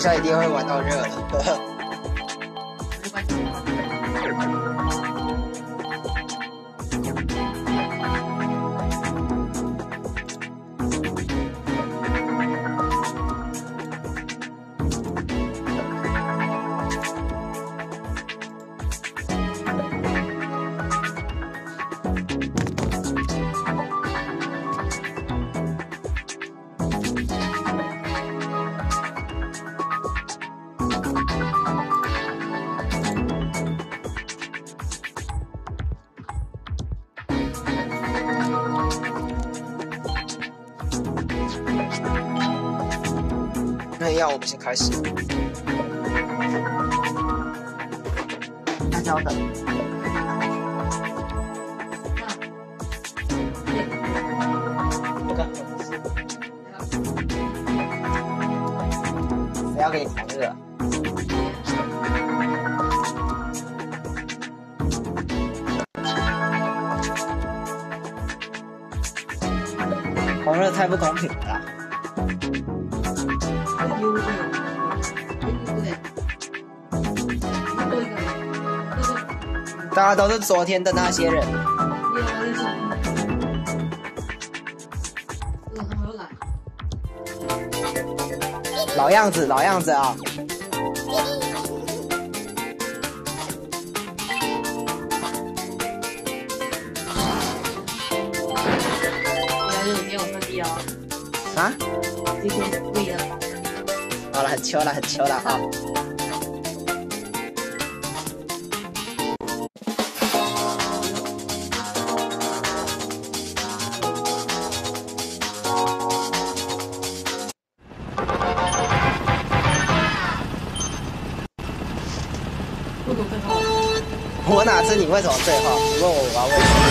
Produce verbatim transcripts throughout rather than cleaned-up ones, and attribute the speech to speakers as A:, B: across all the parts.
A: 下一定会玩到热了。那一样，我们先开始。大家要等。我看谁要给你狂热？狂热太不公平了啦！大家都是昨天的那些人。老样子，老样子啊！
B: 今天我顺利哦。
A: 啊？
B: 今天不一样。
A: 好了，很秋了，很秋了啊！我哪知你为什么最后？你问我我要为什么？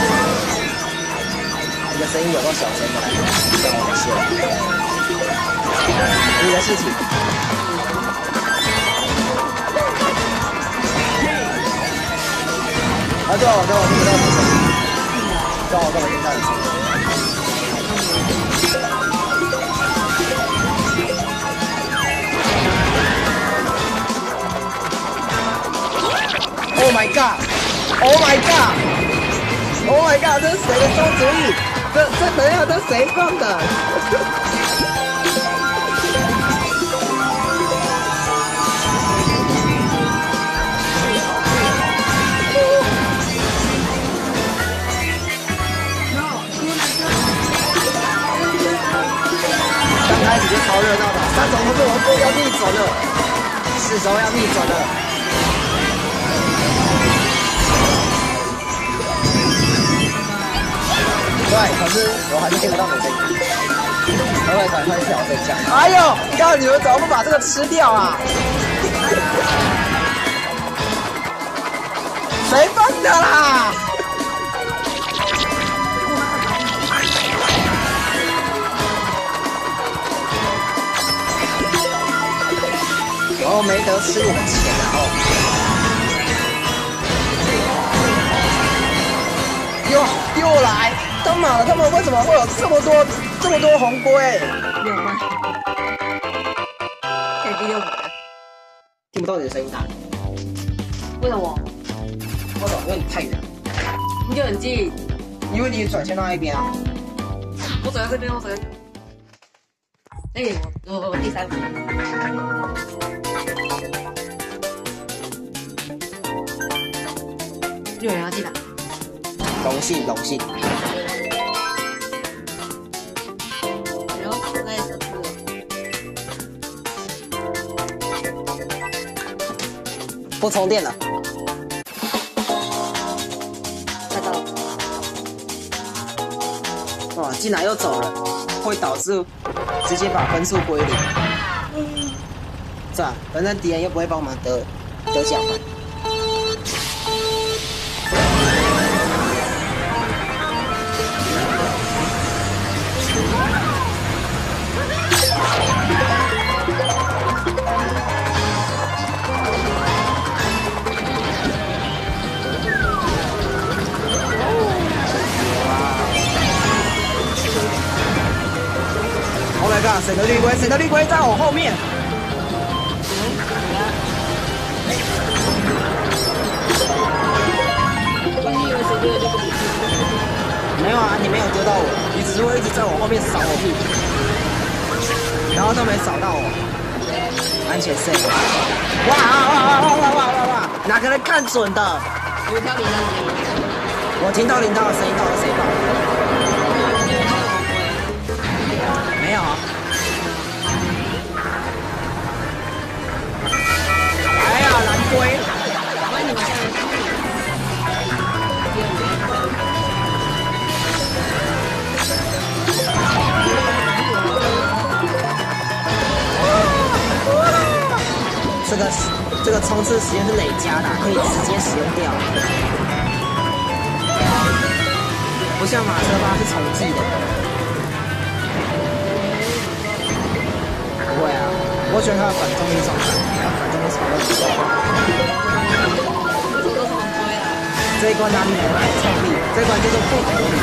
A: 你的声音有够小声的，让我们谢。你的事情。啊，对啊，我跟我听不到你声音。对啊，我跟我听到你声音。Oh my god! Oh my god! Oh my god! 这是谁的馊主意？这这等一下，这谁放的？刚开始就超热闹的，三种动作我都要逆转了，四周要逆转了。对，可是我还是听不到你声音。待会赶快调整一下。哎呦，刚刚你们怎么不把这个吃掉啊？谁放的啦？哦，没得吃你们钱啊！哦。又又来！他妈的，他们为什么会有这么多这么多红龟？
B: 六万，可以第六名了。
A: 听不到你的声音啊？
B: 为什么？
A: 为什么？因为你太远。
B: 你就很近。
A: 因为你转向到一边啊。
B: 我转到这边，我转。哎、欸，我我我第三名。有人要进来。
A: 荣幸荣幸。
B: 然后那也是。
A: 不充电了。
B: 快到了。
A: 哇，竟然又走了，会导致直接把分数归零。嗯。是啊，反正敌人又不会帮我们得得奖嘛。Oh my god！ 谁的绿龟？谁的绿龟在我后面？ 没有啊，你没有丢到我，你只是会一直在我后面扫我屁股，然后都没扫到我。安全 safe。哇哇哇哇哇哇哇哇！哪个人看准的？
B: 我挑你的声音。
A: 我听到领导的声音，到底谁报？没有。哎呀，蓝龟！
B: 欢迎你们下面。这个
A: 这个冲刺时间是累加的，可以直接使用掉，不像马车吧是重计的。不会啊，我喜欢它的反重力状态，它反重力超级高。这一关哪里来的反重力？这一关叫做不重力。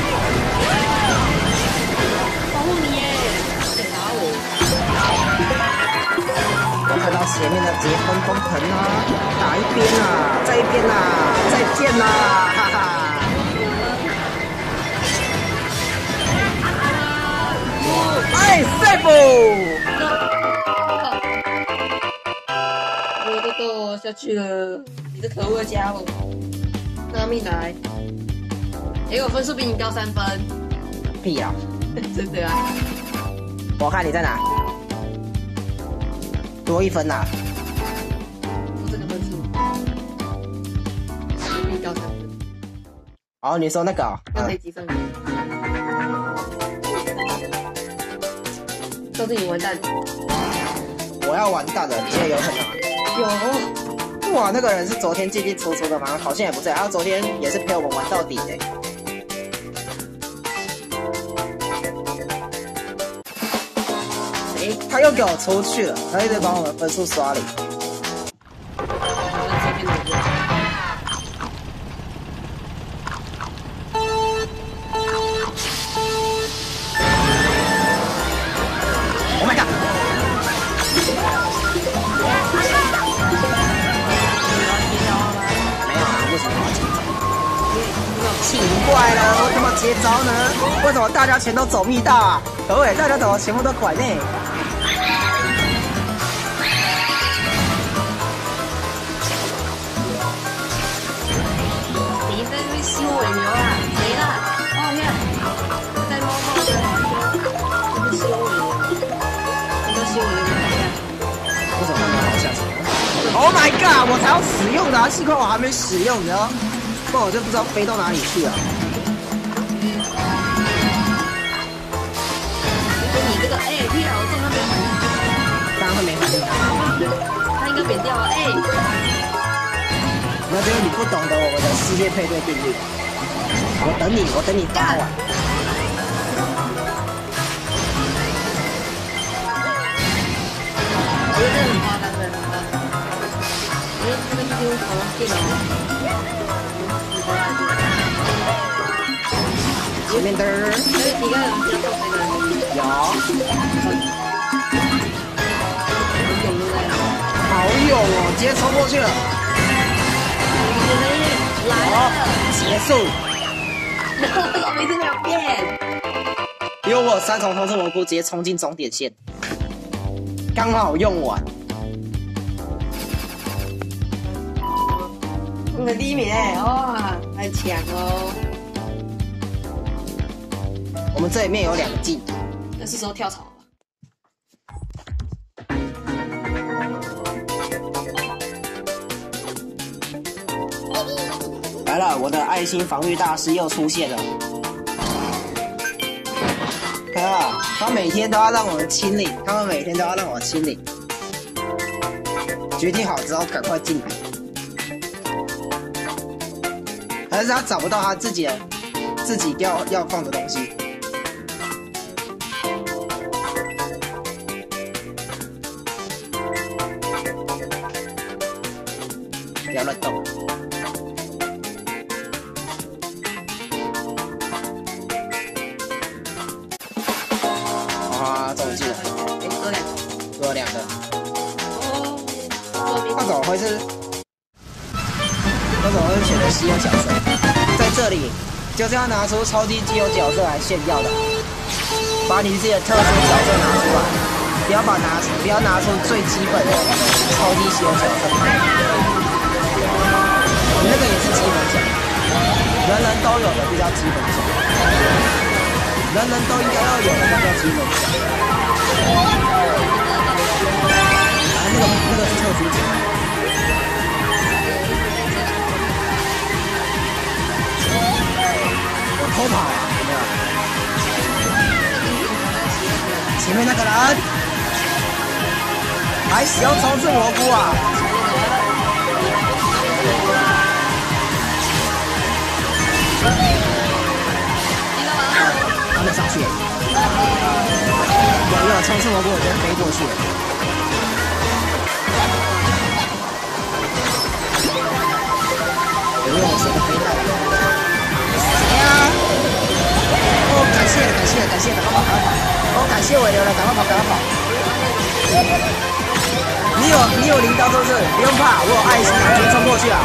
B: 保护你耶！别打我！
A: 我看到前面的直接砰砰疼啊，打一边啊，再一边啊，再见啦，哈哈！哎 ，safe！
B: 我都都下去了，你这可恶的家伙！拿命来！结果分数比你高三分。
A: 屁呀！
B: 真的啊！
A: 我看你在哪？多一分呐、啊！
B: 我这个分数比你高三分。
A: 哦，你说那个、哦？
B: 刚才几分？都是你完蛋！
A: 我要完蛋了，你现在有可能吗？
B: 有。
A: 哇，那个人是昨天进进出出的吗？好像也不是，他昨天也是陪我们玩到底的。诶，他又给我出去了，他一直把我们分数刷零。Oh my god！ 没有啊，为什么要接招？奇怪了，我怎么接招呢？为什么大家全都走密道啊？可不可以大家怎么全部都拐内？
B: 你在那边修尾牛啊？谁啦？哦天，在猫猫的，这边修尾牛，你都修尾牛好像。
A: 为什么他没有好下场 ？Oh my god！ 我才要使用的、啊，幸亏我还没使用，你知道？不然我就不知道飞到哪里去了。
B: 你这个哎，屁啊！我中他没反应，
A: 当然会没反应。
B: 他应该扁掉了哎。
A: 那就是你不懂得我们的世界配对定律。我等你，我等你发完。
B: 我觉得这个很夸张的，因为这个丢好像电脑。
A: 前面的儿，
B: 有几个人接受这个？
A: 有，
B: 有对不对？
A: 好勇哦，直接冲过去了。
B: 来了，
A: 结束。
B: 然后我每次没有变。
A: 因为我有三重通车蘑菇直接冲进终点线，刚好用完。
B: 我们第一名哎，哇，太强哦！
A: 我们这里面有两个镜头，
B: 那是时候跳槽了。
A: 来了，我的爱心防御大师又出现了。看啊，他每天都要让我们清理，他们每天都要让我清理。决定好之后，赶快进来。还是他找不到他自己的自己要要放的东西。不要乱动。啊，中计了！
B: 哎，多两个。
A: 多两个。
B: 哦。
A: 那怎么会是？那怎么会选择稀有角色？在这里， 就是要拿出超级基友角色来炫耀的，把你自己的特殊角色拿出来，不要把拿不要拿出最基本的超级基友角色，你那个也是基本奖，人人都有的就叫基本奖，人人都应该要有的那叫基本奖。啊，那个那个是特殊奖。偷跑啊！有没有？前面那个人还使用冲刺蘑菇啊！他们上去了，有有冲刺蘑菇，我先飞过去了。有没有我是个飞弹？谁啊？哦，感谢感谢感谢，赶快跑赶快跑！哦，感谢尾流了，赶快跑赶快跑！你有你有领导是不是？不用怕，我有爱心啊，直接冲过去啊！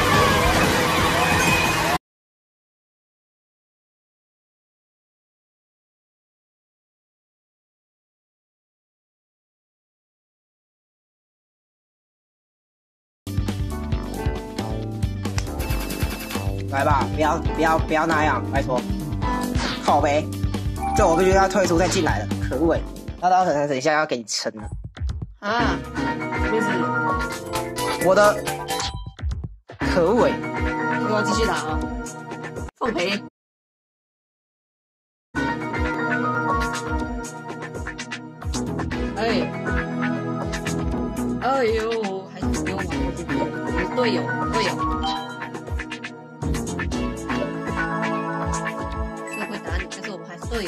A: 来吧，不要不要不要那样，拜托。靠呗，这我必须要退出再进来了，可恶！大刀可能等一下要给你撑了。
B: 啊，没事。
A: 我的可恶！
B: 你给我继续打啊！奉陪。哎，哎呦，还是不用玩过这边。有队友，队友。这会打你，但是我们还是队友。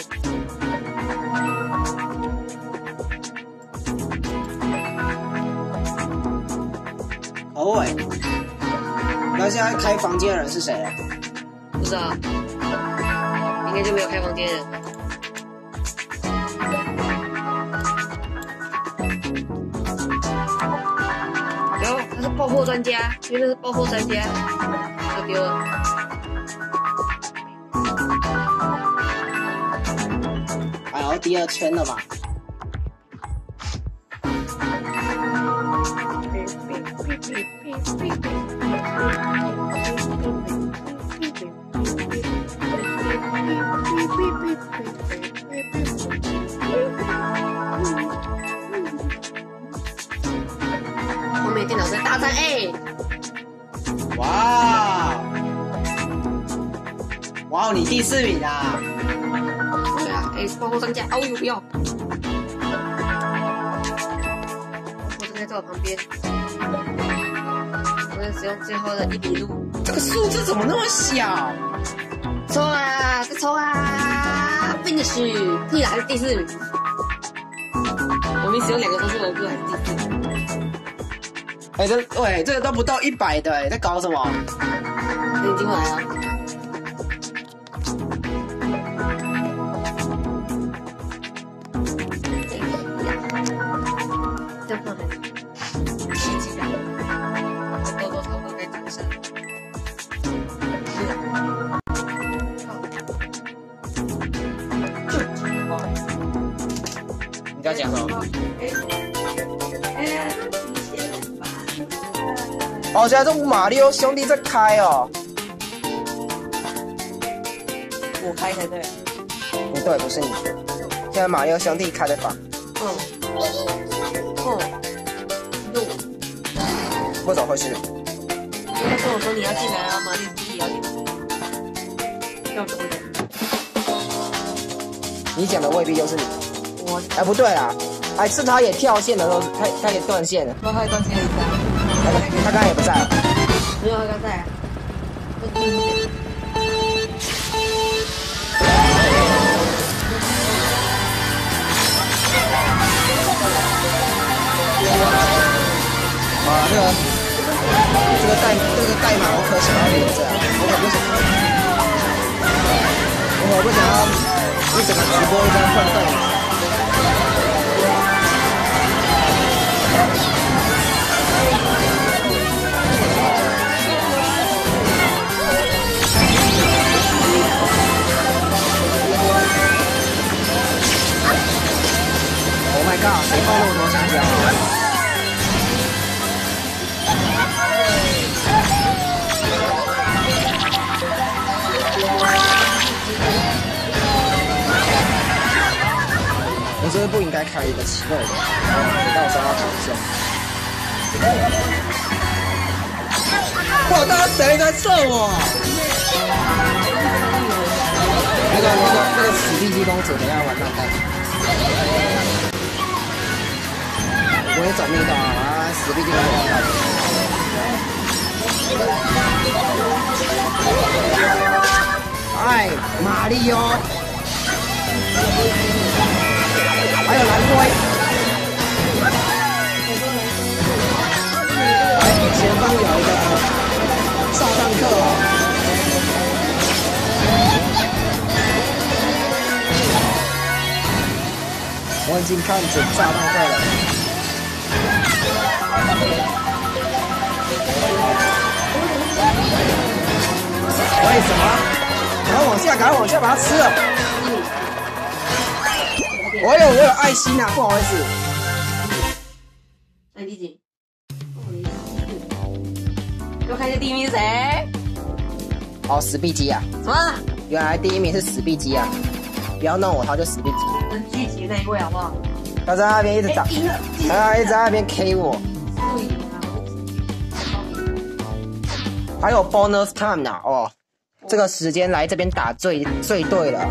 A: 可恶！那现在开房间的人是谁啊？
B: 不知道，应该就没有开房间人。有，他是爆破专家，因为那是爆破专家，就丢了。
A: 哎呦，第二圈了吧？
B: 后面电脑在大战 A。
A: 哇！哇，你第四名啊！
B: 对啊 ，A 是爆破专家，哦呦不要！爆破专家在我旁边，我在使用最后的一里路。
A: 这个数字怎么那么小？
B: 抽啊，再抽啊 ！Finish， 屁啦，还是第四名。我们使用两个冲刺蘑菇还是第四名。
A: 哎、欸，这喂，这个都不到一百的，哎，在搞什么？
B: 你已经来了。这样很刺激啊！多多少少该掌声。
A: 你在讲什么？哦，现在是马里奥兄弟在开哦。
B: 我开才对。
A: 不对，不是你。现在马里奥兄弟开的房。
B: 嗯。哦。哟。
A: 为什么会是？
B: 他跟我说你要进来啊，马里奥兄弟要进来。要怎么讲？
A: 你讲的未必就是你。
B: 我。
A: 哎，不对啦，哎，是他也跳线了，都他他也断线了。
B: 那他也断线了一下。
A: 他他刚才也不在。
B: 没有，他刚在。
A: 啊，这个这个代这个代码我可想要留着，我可不想，我可不想要一整个直播一直在换代码。 是不是不应该开一个奇怪的？到时候要考一下。哇！刚刚谁在射我？那个那个那个死地鸡公主，等一下完蛋蛋。我也转命到啊！死地鸡公主完蛋。哎，马里奥，还有蓝龟。哎，前方有一个炸弹客哦。我已经看准炸弹客了。为什么？赶快往下，赶快往下把它吃了。我有我有爱心啊，不好意思。
B: 哎，第几？给我看一下第一名是谁？
A: 哦，死壁鸡啊！
B: 什么？
A: 原来第一名是死壁鸡啊！不要弄我，他就死壁鸡。
B: 很积极那一位好不好？
A: 他在那边一直打，他一直在那边 K 我。还有 bonus time 呢、啊、哦，这个时间来这边打最最对了。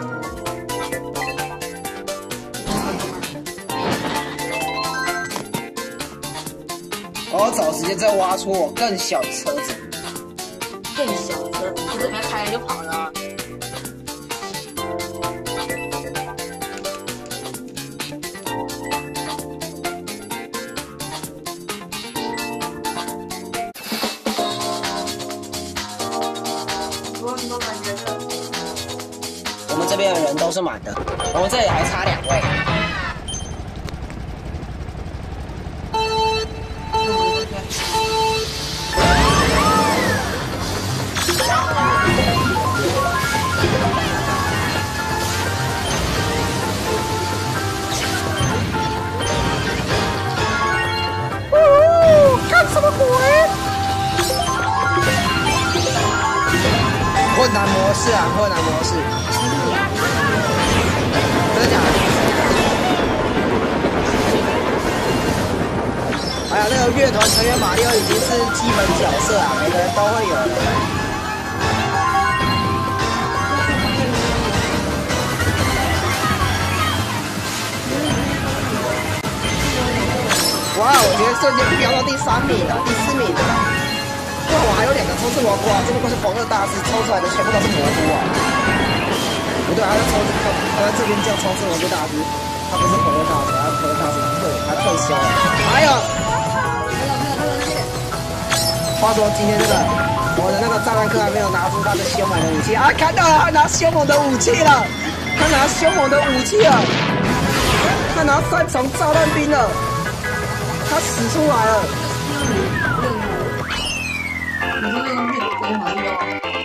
A: 我找时间再挖出我更小的车子。
B: 更小的车子，不是没开就跑了、啊。
A: 我们这边的人都是满的，我们这里还差两位。哦，干什么鬼？困难模式啊，困难模式。真的假的？还有那个乐团成员马里奥已经是基本角色啊，每个人都会有的。哇，我觉得瞬间飙到第三名了，第四名了。哇，我还有两个冲刺蘑菇啊！这不过是狂热大师抽出来的，全部都是蘑菇啊！不对，他在抽，他在这边叫冲刺蘑菇大师，他不是狂热大师，他是狂热大师退，他退休了。还有，话说今天这个我的那个炸弹客还没有拿出他的凶猛的武器啊！看到了，他拿凶猛的武器了，他拿凶猛的武器了，他拿三重炸弹兵了，他使出来了。
B: 你是那个月跟马里奥，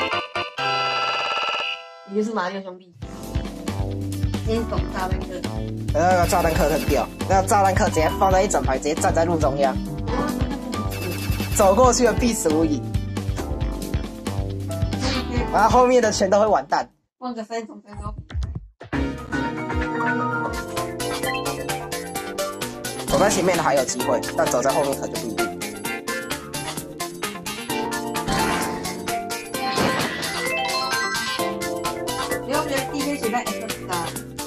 B: 你就是马里奥兄弟。先懂炸弹客。
A: 那个炸弹客很屌，那个炸弹客直接放在一整排，直接站在路中央，走过去了必死无疑。然后后面的全都会完蛋。
B: 放个三重三高。
A: 走在前面的还有机会，但走在后面可就不一定。
B: 你要不觉得 D K 写在 X 啊？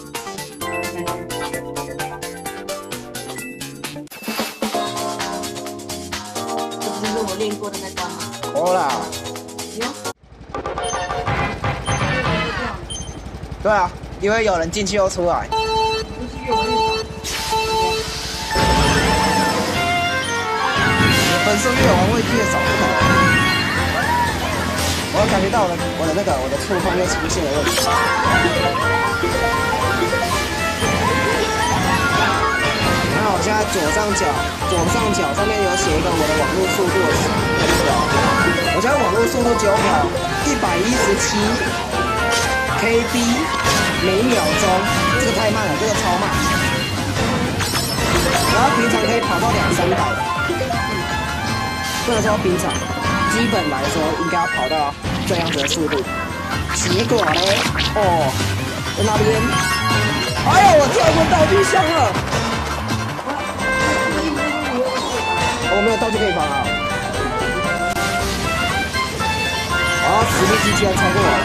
B: 这不是我练过的那关吗？
A: 好啦。
B: 哟。
A: 对啊，因为有人进去又出来。
B: 就是越玩越少。
A: 分数越玩会越少，不可能。我感觉到我的我的那个我的触碰又出现了问题。那我现在左上角左上角上面有写一个我的网络速度的时表，我现在网络速度九秒，一百一十七 K B 每秒钟，这个太慢了，这个超慢。然后平常可以跑到两三百，不能说平常。基本来说，应该要跑到这样子的速度。结果嘞，哦，在那边哎呦，我跳过道具箱了。我没有道具可以放啊。啊，史密斯居然超过我！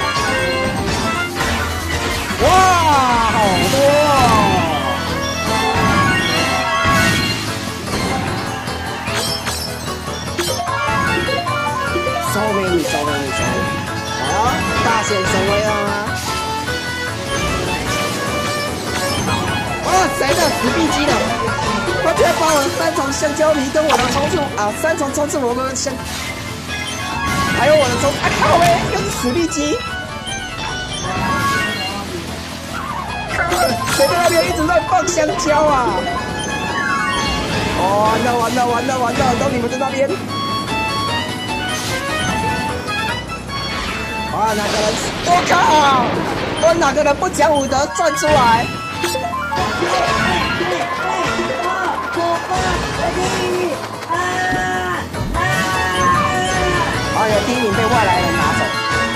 A: 哇，好多、哦！收美女，收美女，收美女！啊，大显神威啊！啊，谁的死壁机的？他居然把我的三重香蕉皮跟我的冲刺啊，三重冲刺魔跟香。还有我的冲啊靠呗，又是死壁机！谁在那边一直在放香蕉啊？哦，完了完了完了完了，都你们在那边！啊，哪个人？我靠！我哪个人不讲武德站出来？哎呀，第一名被外来人拿走。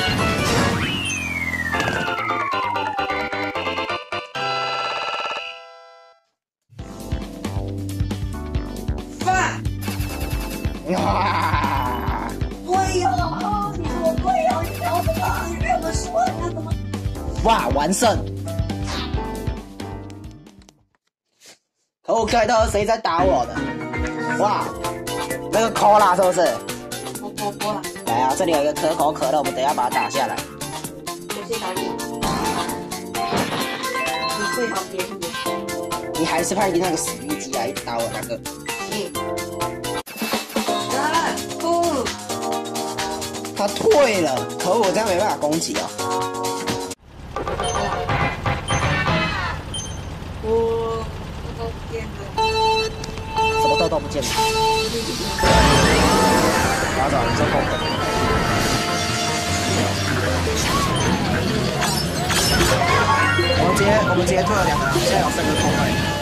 A: 饭。哇！
B: 队友，你是我队友，你聊什么？你被我们说，你要怎么？
A: 哇，完胜！可我看到谁在打我的？哇，那个 Cola 是不是？
B: 我波波了。
A: 来啊，这里有一个可口可乐，我们等一下把它打下来。
B: 我先打你。你最好别你。
A: 你还是派那个死逼机来打我那个。
B: 嗯。啊！不。
A: 他退了，可我这样没办法攻击哦。
B: 我都不见了。
A: 什么豆豆不见了？打找你这后悔。我们直接我们直接退了两个人，现在有三个空位。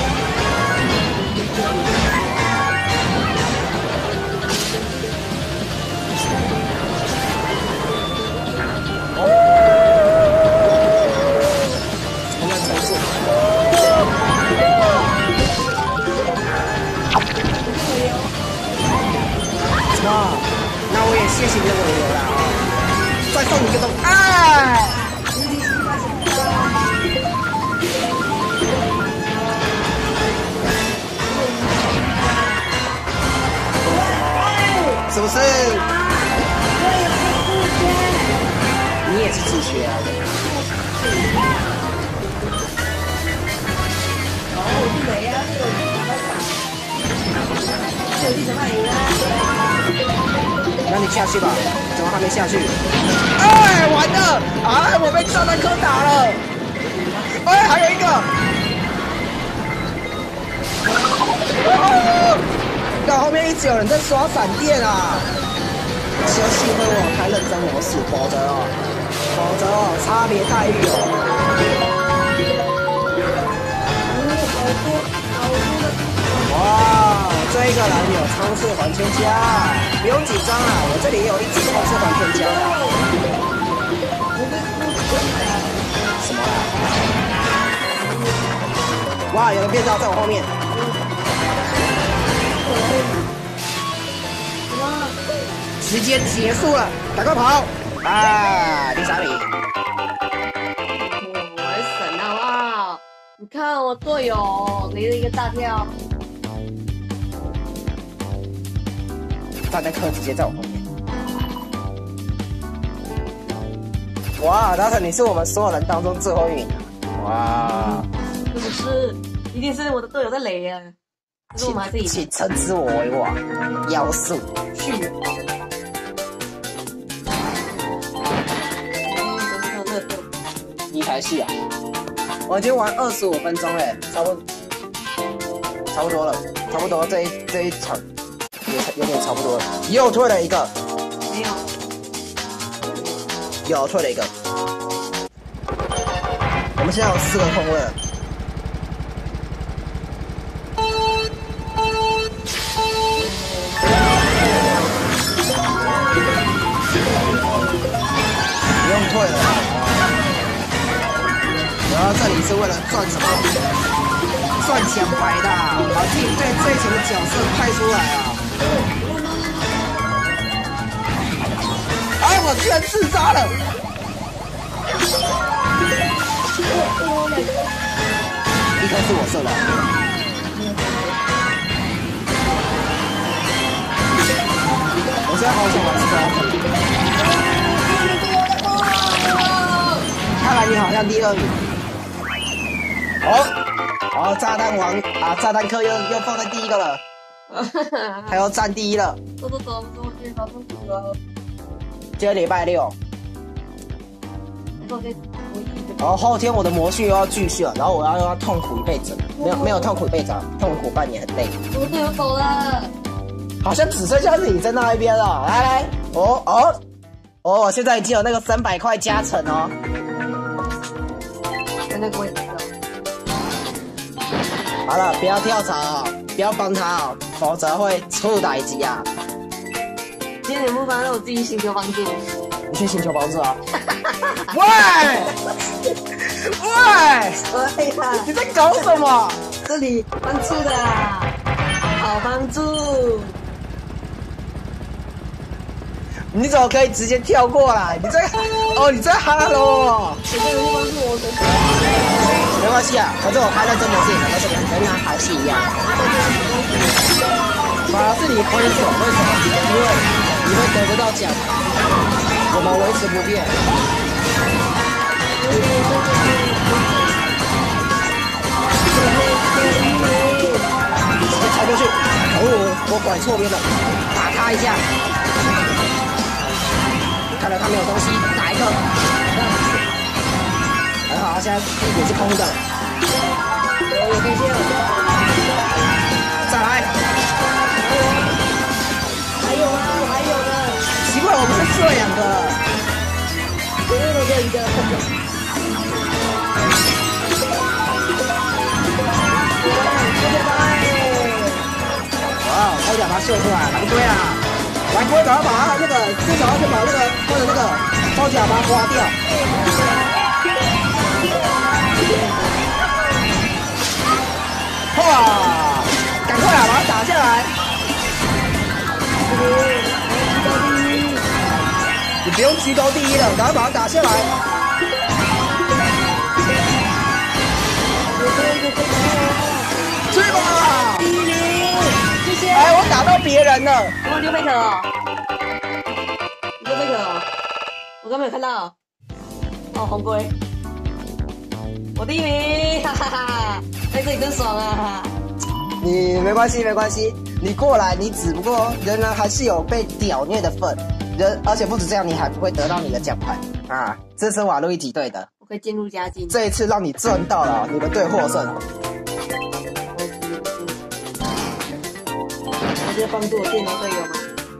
A: 我们重做。啊，那我也谢谢你的委流啦啊！再送你一个东，哎！是不是？你也是自学啊？
B: 哦，我是雷啊，这个我怎么赢啊？
A: 那你下去吧，怎么还没下去？哎，完了！哎，我被炸弹客打了！哎，还有一个！看、哦、后面一直有人在刷闪电啊！只有幸亏我开认真模式，否则哦，否则哦，差别待遇哦。哇，这一个人有冲刺环圈夹，不用紧张啊，我这里也有一只冲刺环圈夹的。什么啊？哇，有人变招在我后面。时间结束了，赶快跑！啊，第三名。
B: 我很神好不好？你看我队友雷了一个大跳。
A: 炸弹客直接在我后面。哇，达成你是我们所有人当中最后一名。哇！
B: 是不是？一定是我的队友在雷啊！可是我们还是赢。
A: 请称之我为王，妖术
B: 去。
A: 一台戏啊！我已经玩二十五分钟嘞，差不多，差不多了，差不多这一这一场也有点差不多了。又退了一个，
B: 没有，
A: 有退了一个。我们现在有四个空位了。不用退了。然后这里里是为了赚什么？赚奖牌的，把自己最最强的角色派出来啊！哎，我居然自杀了！一开始我射了。我现在好想玩这个。看来你好像第二名。哦。哦，炸弹王啊，炸弹客又又放在第一个了，他要占第一了。
B: 走走走，走我去找痛苦了。
A: 今天礼拜六，然后后天我的魔训又要继续了，然后我要又要痛苦一辈子，没有没有痛苦一辈子，痛苦半年很累。
B: 我队友走了，
A: 好像只剩下是你在那一边了。来来，哦哦哦，现在已经有那个三百块加成哦。
B: 在那个位置。
A: 好了，不要跳槽哦，不要帮他哦，否则会出歹机啊！
B: 今天你不帮，让我自己寻求帮助。
A: 你去寻求帮助啊！喂喂
B: 喂呀！
A: 你在搞什么？
B: 这里帮助的啦，好帮助。
A: 你怎么可以直接跳过来？你在哦，你在哈喽？
B: 你这个帮助我，
A: 没关系啊，反正我开在真模式，但是跟他还是一样。反而是你挥手，为什么？因为你会得得到奖，我们维持不变。直接超过去，哦，我拐错边了，打他一下。看来他没有东西，打一个。很好，现在屁股是空的。
B: 有有变线了。
A: 再来。
B: 还有啊，我还有呢。
A: 奇怪，我不是射两个。
B: 我用了这一个。
A: 哇，超甲把它射出来，蓝龟啊！蓝龟赶快把它那个，至少要先把那个他的那个超甲把它刮掉。哇！赶快啊，把它打下来！你不用居高第一了，赶快把它打下来！去吧！
B: 第一名，谢谢。
A: 哎，我打到别人了。
B: 我丢贝壳哦，你丢贝壳哦，我刚没有看到。哦，红龟，我第一名，哈哈哈！在这里真爽啊！
A: 你没关系，没关系，你过来，你只不过仍然还是有被屌虐的份，人，而且不止这样，你还不会得到你的奖牌啊！支持瓦路一体队的，
B: 我可以渐入佳境。
A: 这一次让你赚到了，你们队获胜。
B: 还是帮助我电脑队友吗？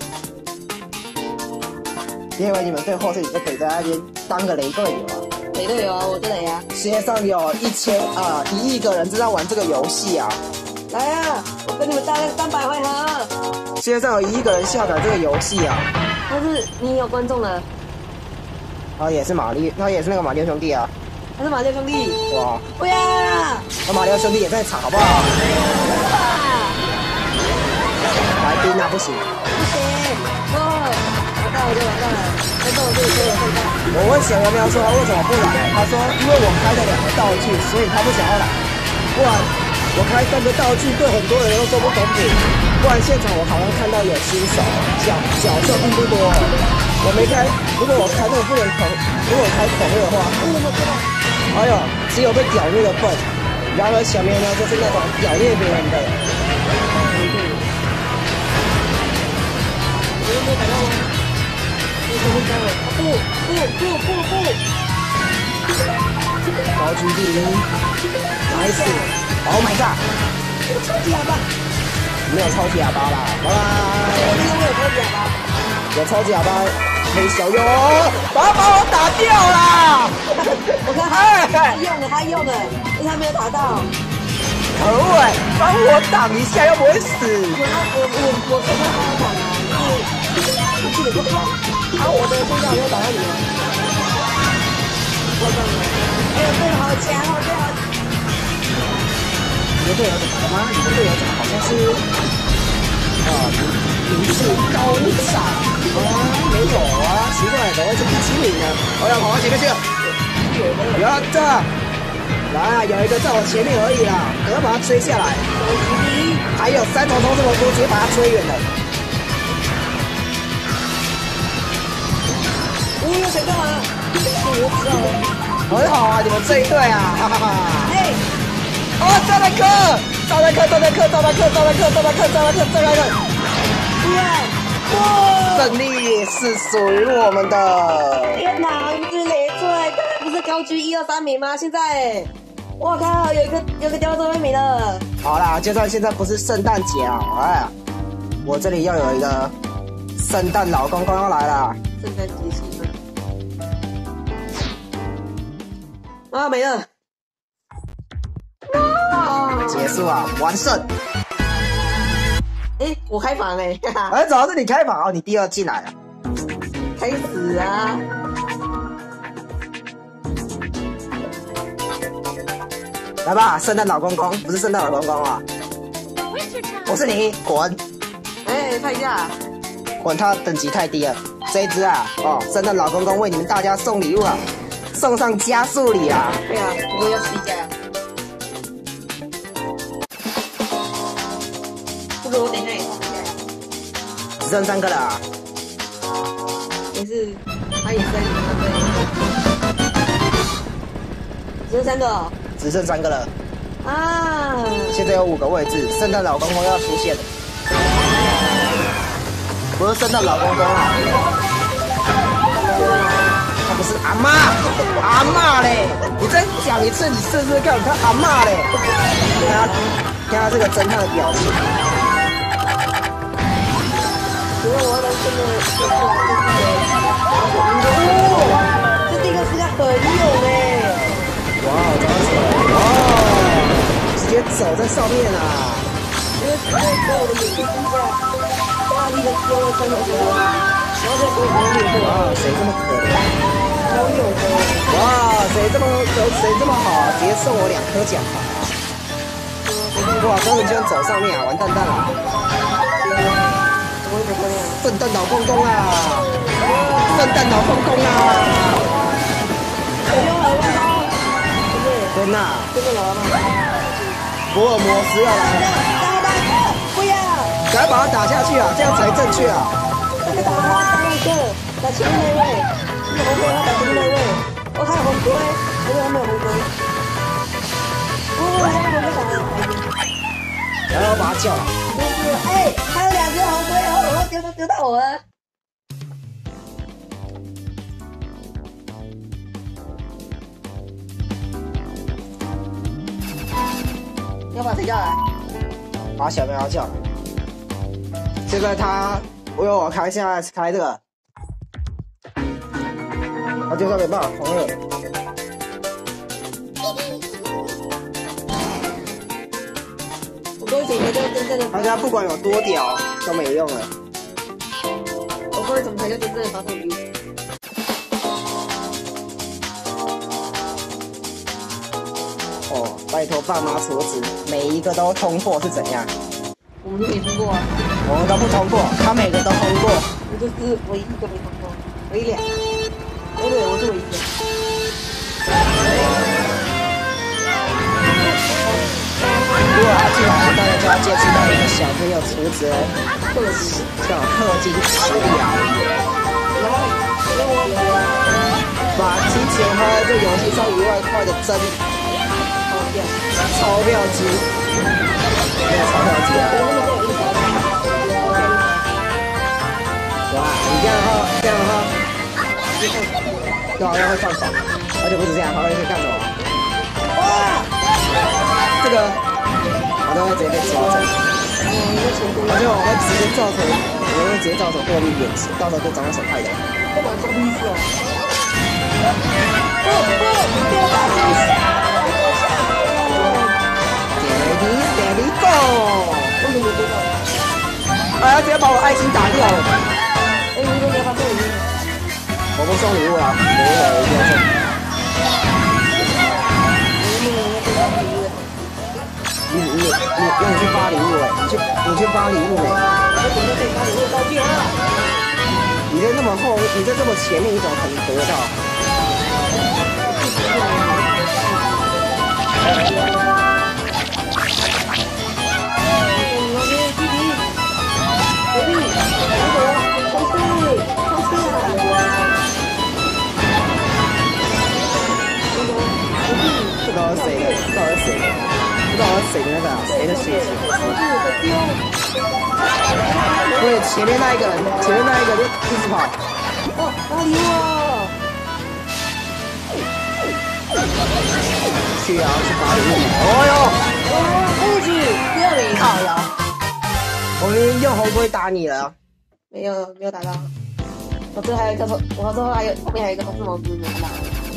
A: 你以为你们队获胜，你就可以在那边当个雷队友啊？
B: 雷队友啊，我是雷啊！
A: 世界上有一千啊一亿个人正在玩这个游戏啊！
B: 来啊，我跟你们打个三百回合！
A: 世界上有一亿个人下载这个游戏啊！
B: 但是你有观众了，
A: 他也是马里，他也是那个马里奥兄弟啊！
B: 他是马六兄弟！
A: 哇！
B: 不要！
A: 那马里奥兄弟也在场，好不好？来宾啊，不行！
B: 不行！哦，完蛋了就完蛋了，但是我这里队友会到。
A: 我问小苗苗说他为什么不来，他说因为我开了两个道具，所以他不想要来。不然我开三个道具对很多人都说不公平。不然现场我好像看到有新手角角色并不多，我没开。如果我开那个不能狂，如果我开狂热的话，哎呦，只有被屌虐的份。然而小苗苗就是那种屌虐别人的。
B: 你有没有打到吗？你可以加我！不不不不不！
A: 高居第一 ，nice！ Oh my god！
B: 超级哑巴！
A: 没有超级哑巴啦，拜拜！
B: 我这边有超级哑巴，
A: 有超级哑巴，黑小优，把他把我打掉啦！
B: 我看他他用的，他用的，但他没有打到。
A: 可恶哎，帮我挡一下，又不会死。
B: 我我我我说他好好打啊，就是运气不好。啊，我的现在我又打到你了。我干了。哎， 队友好强哦，队友好。
A: 你的队友怎么了吗？你的队友怎么好像是啊名次高涨啊？没有啊，奇怪，怎么会是第七名呢？我要跑到前面去了。不要这，来，有一个在我前面而已啦，我要把他追下来。还有三重冲这么多，直接把他追远了。
B: 哦，谁干嘛？我知道了。
A: 很好啊，你们这一队啊，哈哈哈。
B: 哎，
A: 哦，赵大克，赵大克，赵大克，赵大克，赵大克，赵大克，赵大克，赵大克。
B: 不要！哇！
A: 胜利是属于我们的。
B: 天哪，你是累赘，刚才不是高居一二三名吗？现在，我靠，有一个有一个掉到最后一名了。
A: 好啦，就算现在不是圣诞节啊，哎，我这里要有一个圣诞老公公要来了。
B: 圣诞节气氛。啊，没了。哇！
A: 结束啊，完胜。
B: 哎，我开房哎，哈哈。
A: 哎，主要是你开房哦，你第二进来了。
B: 开始啊！
A: 来吧，圣诞老公公，不是圣诞老公公啊，我是你，滚！
B: 哎，看一下，
A: 滚，他等级太低了。这一只啊，哦，圣诞老公公为你们大家送礼物啊，送上加速礼啊！
B: 对啊，我要试一下。不如我等一下也试一下。
A: 只剩三个了啊。
B: 也是，他也是在你们队。只剩三个、哦。
A: 只剩三个了
B: 啊！
A: 现在有五个位置，圣诞老公公要出现了。不是圣诞老公公啊，他不是阿嬷，阿嬷嘞！你再讲一次，你试试看，他阿嬷嘞！看他，看他这个侦探的表情。
B: 因为我能真的就是哦，这这个是很勇哎！
A: 哇，怎么走？哇，直接走在上面啊！
B: 因为在在我的眼睛之下，大力的丢了三条球，然后再给我往里过。
A: 哇，谁这么可怜？
B: 好勇哦！
A: 哇，谁这么谁这么好啊？直接送我两颗奖牌啊！哇，张文娟走上面啊，完蛋蛋了！
B: 我也怎么样？
A: 圣诞老公公啊！圣诞老公公啊！
B: 我用了吗？
A: 真的，
B: 真的老了吗？
A: 福尔摩斯要来了！
B: 大大哥，不要！
A: 赶快把他打下去啊，这样才正确啊！
B: 那个打他，打那个，打前面那位，是红龟，他打前面那位。哦，他有红龟，还是他没有红龟？哦，他有红龟打了。
A: 然后把他叫了。
B: 就是，哎，还有两只红龟哦，我丢都丢到我了。要把谁叫来？
A: 把小喵叫来。现在他，我有我开，现在开这个，他就算没办法狂热。
B: 我终于怎么才叫真正的？
A: 大家不管有多屌都没用了。
B: 我终于怎么才叫真正的发送礼物？
A: 哦，拜托爸妈厨子，每一个都通过是怎样？
B: 我们都没通过啊。
A: 我们都不通过，他每个都通过。
B: 我就是唯一一个没通过，唯一两个。对对，我是唯一的。
A: 如果他进来，大家就要接触到一个小朋友厨子，叫氪金吃力啊！把金钱花在这游戏上一万块的真钞票机，没有钞票机啊！哇，你这样的话，这样的话，对好像会犯法，而且不止这样，还会干什么？哇，这个好像会直接被抓走，而且我会直接造成，我会直接造成获利贬值，到时候对张手派的。
B: 干嘛装逼是哦？不不，不要打击！
A: Daddy Daddy Go！
B: 我没有知道。
A: 哎，直接把我爱心打掉了。
B: 哎，如果你要发送礼物，
A: 我不送礼物了，礼物我一定要送。 你你去发礼物哎，你去你去发礼物哎。
B: 我怎么可以发礼物道具啊？
A: 你在那么后，你在这么前面，你怎么可能得到？这都是谁的？这都是谁的？不知道是谁的那个谁的血型？对，前面那一个人，前面那一个就一直跑。
B: 哦，发礼物哦！
A: 去啊，去发礼物！哦哟，
B: 哦，不举，第二名靠摇。
A: 我明明用红龟打你了。
B: 没有，没有打到。我这还有一个头，我这还有后面还有一个头是毛猪，没看到。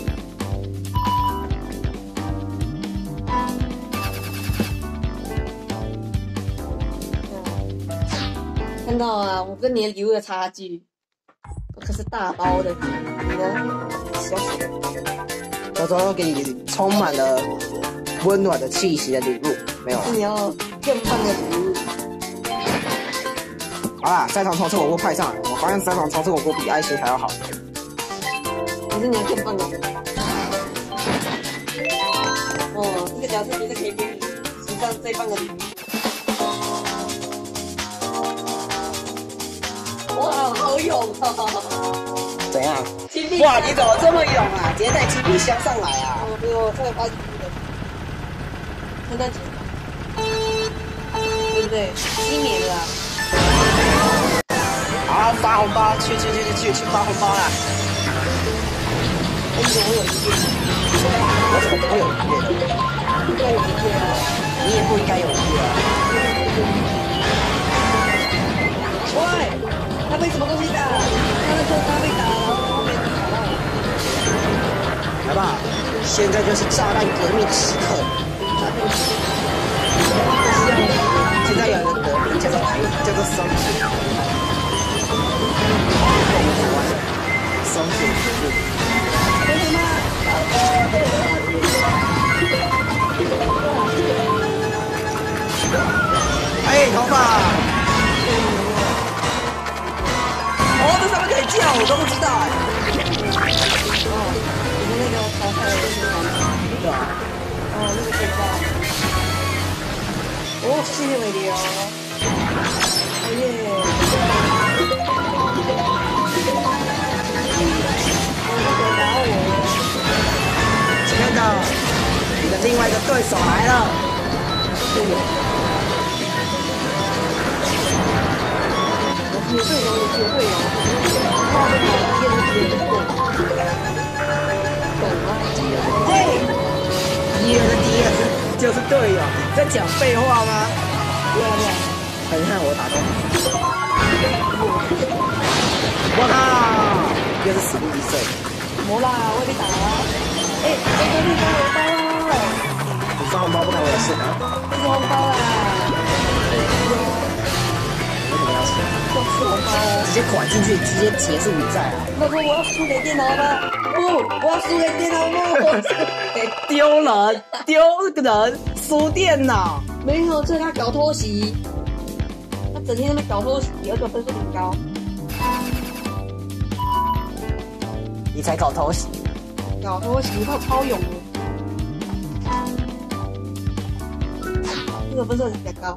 B: 看到啊，我跟你的礼物的差距，我可是大包的，你呢？小小的。
A: 到时候给你充满了温暖的气息的礼物，没有了。
B: 你要更棒的礼物。
A: 好啦，三场超吃火锅派上来，我发现三场超吃火锅比爱心还要好。
B: 可是你要更棒的礼物。哦，这个角色绝对可以给你史上最棒的礼物。哇，好勇啊！
A: 怎样？哇，你怎么这么勇啊？直接带七匹箱上来啊！
B: 我没有特别发礼物的，现在对不对？七年了。
A: 好，发红包，去去去去去去发红包啦！
B: 哎，你怎么有意见？
A: 我怎么不会有意见？
B: 不该有意见啊！
A: 你也不应该有意见啊！
B: 喂，他被什么东西打？他的头他被打了，然后被打到了。
A: 来吧，现在就是炸弹革命时刻。现在有人革命，叫做叫做松鼠。松鼠植物。哎，头发！哦，这上面可以叫，我都不知道哎。
B: 哦，你们那个淘汰的是吗？
A: 对啊。
B: 哦，那个可以叫。哦，谢谢美丽哦。哦耶！哦，那个打我。
A: 天哪！你的另外一个对手来了。
B: 对的。我是队友，我是队友。哇，这个业务员懂吗？
A: 嘿，敌人的敌人就是队友，在讲废话吗？
B: 不要不要，
A: 很看我打中。我靠！又是死路一岁。
B: 没啦，我被打了。哎，这个地方有包了。
A: 你发红包不关我的事啊。
B: 这是红包啦。
A: 为什么要吃？
B: 要吃红包哦。
A: 直接款进去，直接结束比赛啊！
B: 那说我要输给电脑吗？不，我要输给电脑吗？
A: 丢人，丢人，输电脑。
B: 没有，这是他搞偷袭。他整天在那边搞偷袭，而且分数很高。
A: 你才搞偷袭。
B: 搞偷袭，他超勇的。这个分数比较高。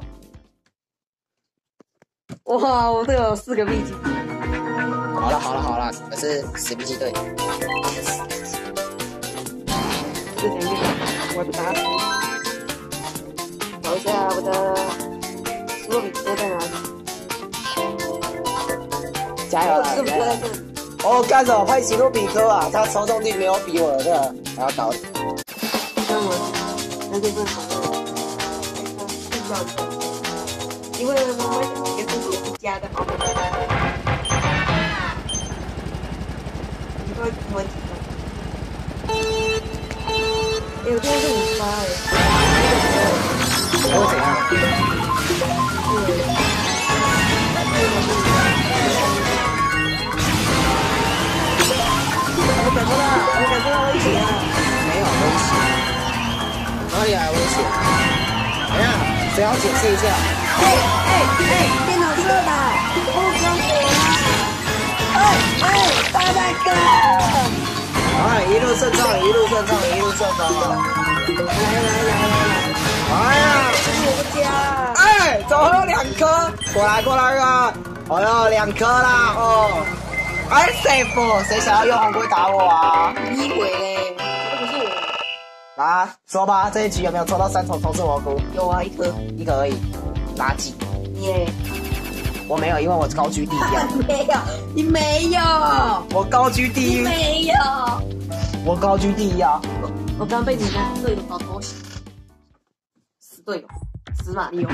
B: 哇，我这个有四个秘籍。
A: 好了好了好了，可是死逼机队。
B: 这前面我不打死。找一下我的史诺比车在哪里？
A: 加油了！
B: 史诺比车在这里。
A: 哦，干什么派史诺比科啊？他抽中率没有比我的这个还要高。
B: 跟我那就不能跑了。不知道的，因为我们也是也是加的好。你说我几分？哎，我今天是五十八哎。
A: 还会怎样？
B: 我感受到，我感受到威胁啊！
A: 没有威胁，哪里来威胁？怎样？谁要要解释一下。
B: 哎哎哎，电脑射的，不跟我啊！哎哎，大大哥！
A: 哎，一路顺畅，一路顺畅，一路顺畅啊！
B: 来来来来来，
A: 哎呀，
B: 这是我的家。
A: 哎，怎么有两颗？过来过来啊！哎呦，两颗啦哦！哎，谁不？谁想要用红龟打我啊？
B: 你鬼嘞！这不是我。
A: 来说吧，这一局有没有抽到三重重置蘑菇？
B: 有啊，一颗。
A: 一个而已，垃圾。
B: 你嘞？
A: 我没有，因为我高居第一啊。
B: 没有，你没有。
A: 我高居第一。
B: 没有。
A: 我高居第一啊！
B: 我我刚被你的队友搞偷袭，死队友，死马里奥。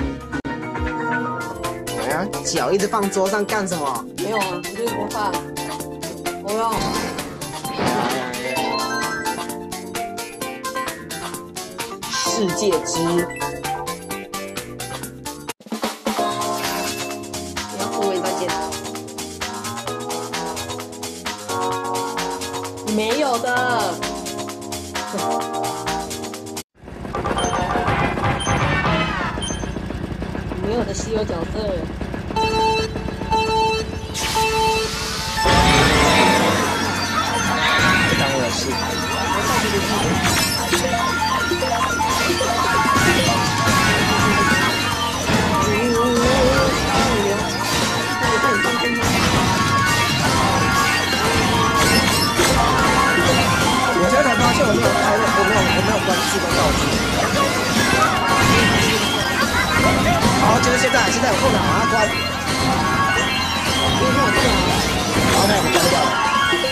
A: 哎呀，脚一直放桌上干什么？
B: 没有啊，我就是不怕。我要。
A: 世界之。
B: 你要后卫再见。没有的。没有的稀有角色。
A: 不当我的事。我现在才发现我没有开的，我没有我没有关自动道具。好，就是现在，现在有空档，马上关。好，那我们关掉了。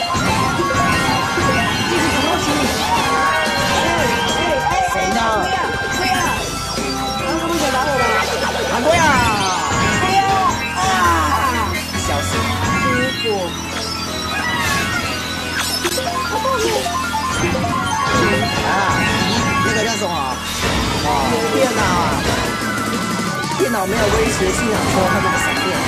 A: 谁呢？
B: 对呀，然后他们想打我吧？
A: 韩国呀！
B: 对呀，啊！
A: 笑死！
B: 舒服。
A: 啊，咦，那个叫什么？啊，电脑，电脑没有威胁性啊，说它这个闪电。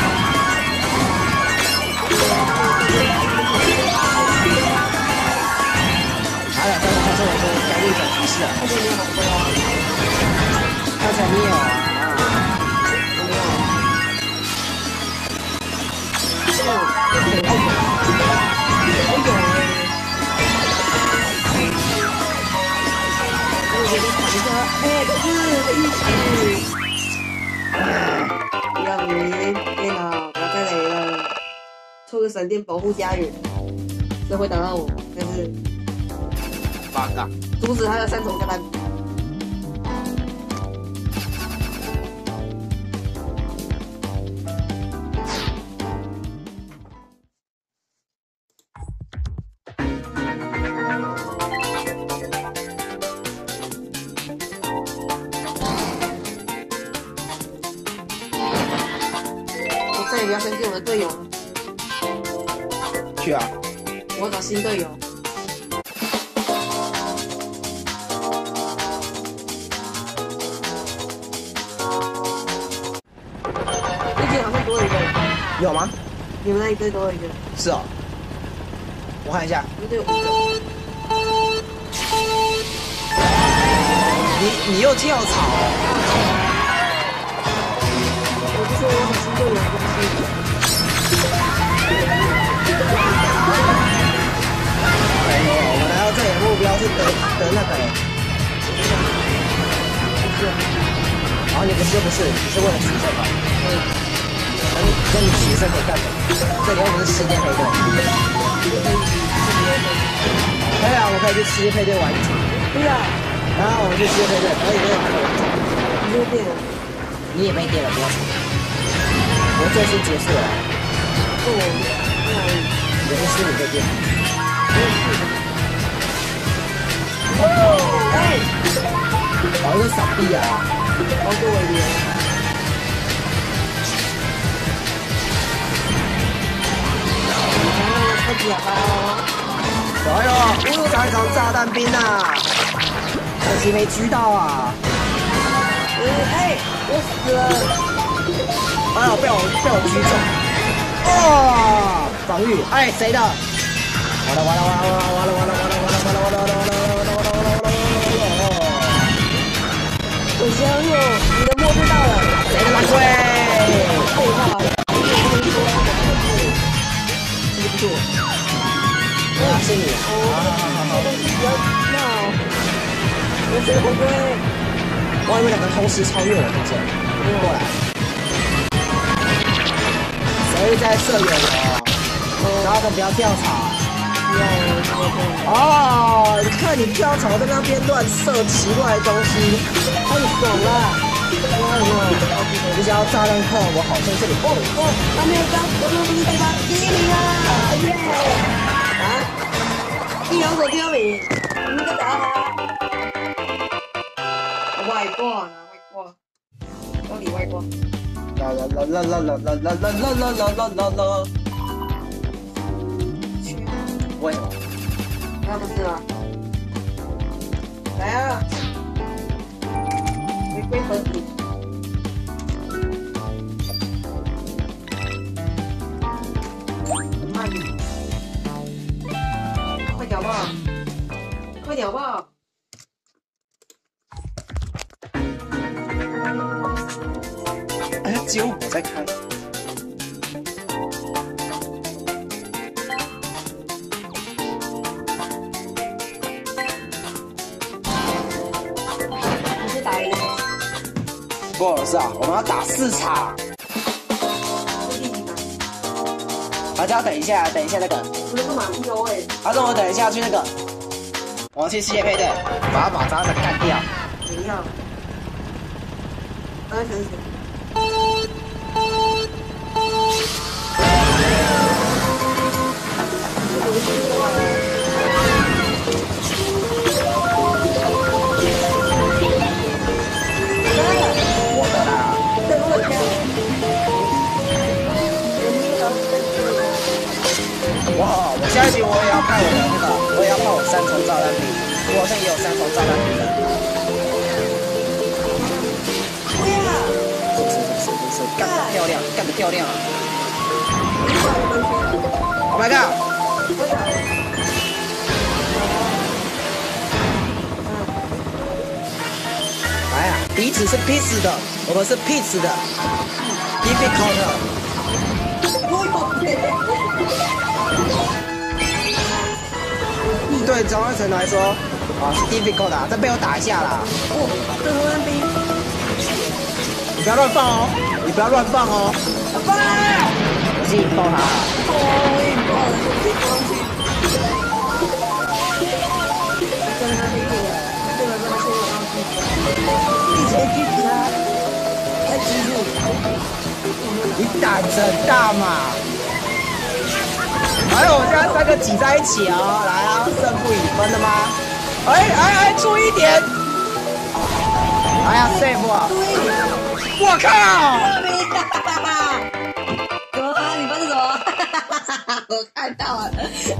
A: 好了，刚才他说我说该入转提示了。
B: 他就没有好多啊。
A: 刚才你有啊？
B: 我没有。哦，好有哎。我给躺下，哎，可是一起。不要你电脑，不要再雷了。抽个闪电保护家园，这会打到我，但是
A: 八嘎，
B: 阻止他的三重炸弹。再也不要相信我的队友了。
A: 去啊！
B: 我要找新队友。这局好像多了一个人。
A: 有吗？
B: 你们那一队多了一个人。
A: 是哦。我看一下。
B: 你们队有五个。
A: 你你又跳槽了。
B: 我就说我找新队友，不是。
A: 我来到这里的目标是得得那个。然后你不是不是，你是为了取胜吧？嗯。那你那你取胜可以干什么？这里又不是世界配对。可以啊，我可以去世界配对玩一场。
B: 对啊。
A: 然后我们去世界配对，可以可以可以。
B: 你又变了。
A: 你也被电了，不要吵。我这次结束了。
B: 是我，不然
A: 也是十五被电。
B: 哎，
A: 搞一个闪避啊！
B: 包括我脸。超级哑巴哦！
A: 哎呦，三场炸弹兵啊！可惜没狙到啊！
B: 哎，我死了！
A: 哎呦，被我被我狙中！哦，防御！哎，谁的？完了完了完了完了完了完了完了完了完了完了完了完了完了完了完了！
B: 我相信你的末日到了。
A: 个蓝龟。
B: 废话，这个不是我，
A: 啊，是你。好好好好。
B: 不要闹，我是红龟。
A: 哇，你们两个同时超越我，是不是？过来。谁在射远我？然后不要跳槽。哦，你看你跳槽在那边乱射奇怪的东西，太爽了！哇哇！你想要炸弹客，我好像这里哦哦，
B: 他没有张，我们不是对方第一名啊！耶！啊！一摇手第二名，你们在打他？外挂呢？外挂，到底外挂？
A: 啦啦啦啦啦啦啦啦啦啦啦啦啦！为什么？
B: 那不是吗？来啊！回归本体。慢点，快点好不好？快点好不好？
A: 哎，只有我在看。不好意思啊，我们要打四场。大家等一下，等一下那个。
B: 我那个马屁欧哎。
A: 他说我等一下去那个，我要去世界配对，把他把渣子干掉。
B: 不要。刚才选谁？
A: 哇！我下一局我也要看我的那个，我也要看我三重炸弹兵，我好像也有三重炸弹兵的。
B: 不要！
A: 是不是？是不是？是不是？干得漂亮，干得漂亮啊 ！Oh my god！ 来呀，彼此是彼此的，我们是彼此的 ，difficult。对张二成来说，啊是 difficult 的、啊，再被我打一下啦。
B: 哦，这荷兰兵，
A: 你不要乱放哦，你不要乱放哦。放！我去引爆他。
B: 哦，引爆了，别放弃。跟他没有，这个跟他说我放弃。一直狙击他，他击住。
A: 你胆子很大嘛！哎，我现在三个挤在一起哦，来啊，胜负已分了吗？哎哎哎，注意点！哎呀 ，safe 啊！我靠！
B: 怎么了？你分什么？我看到了，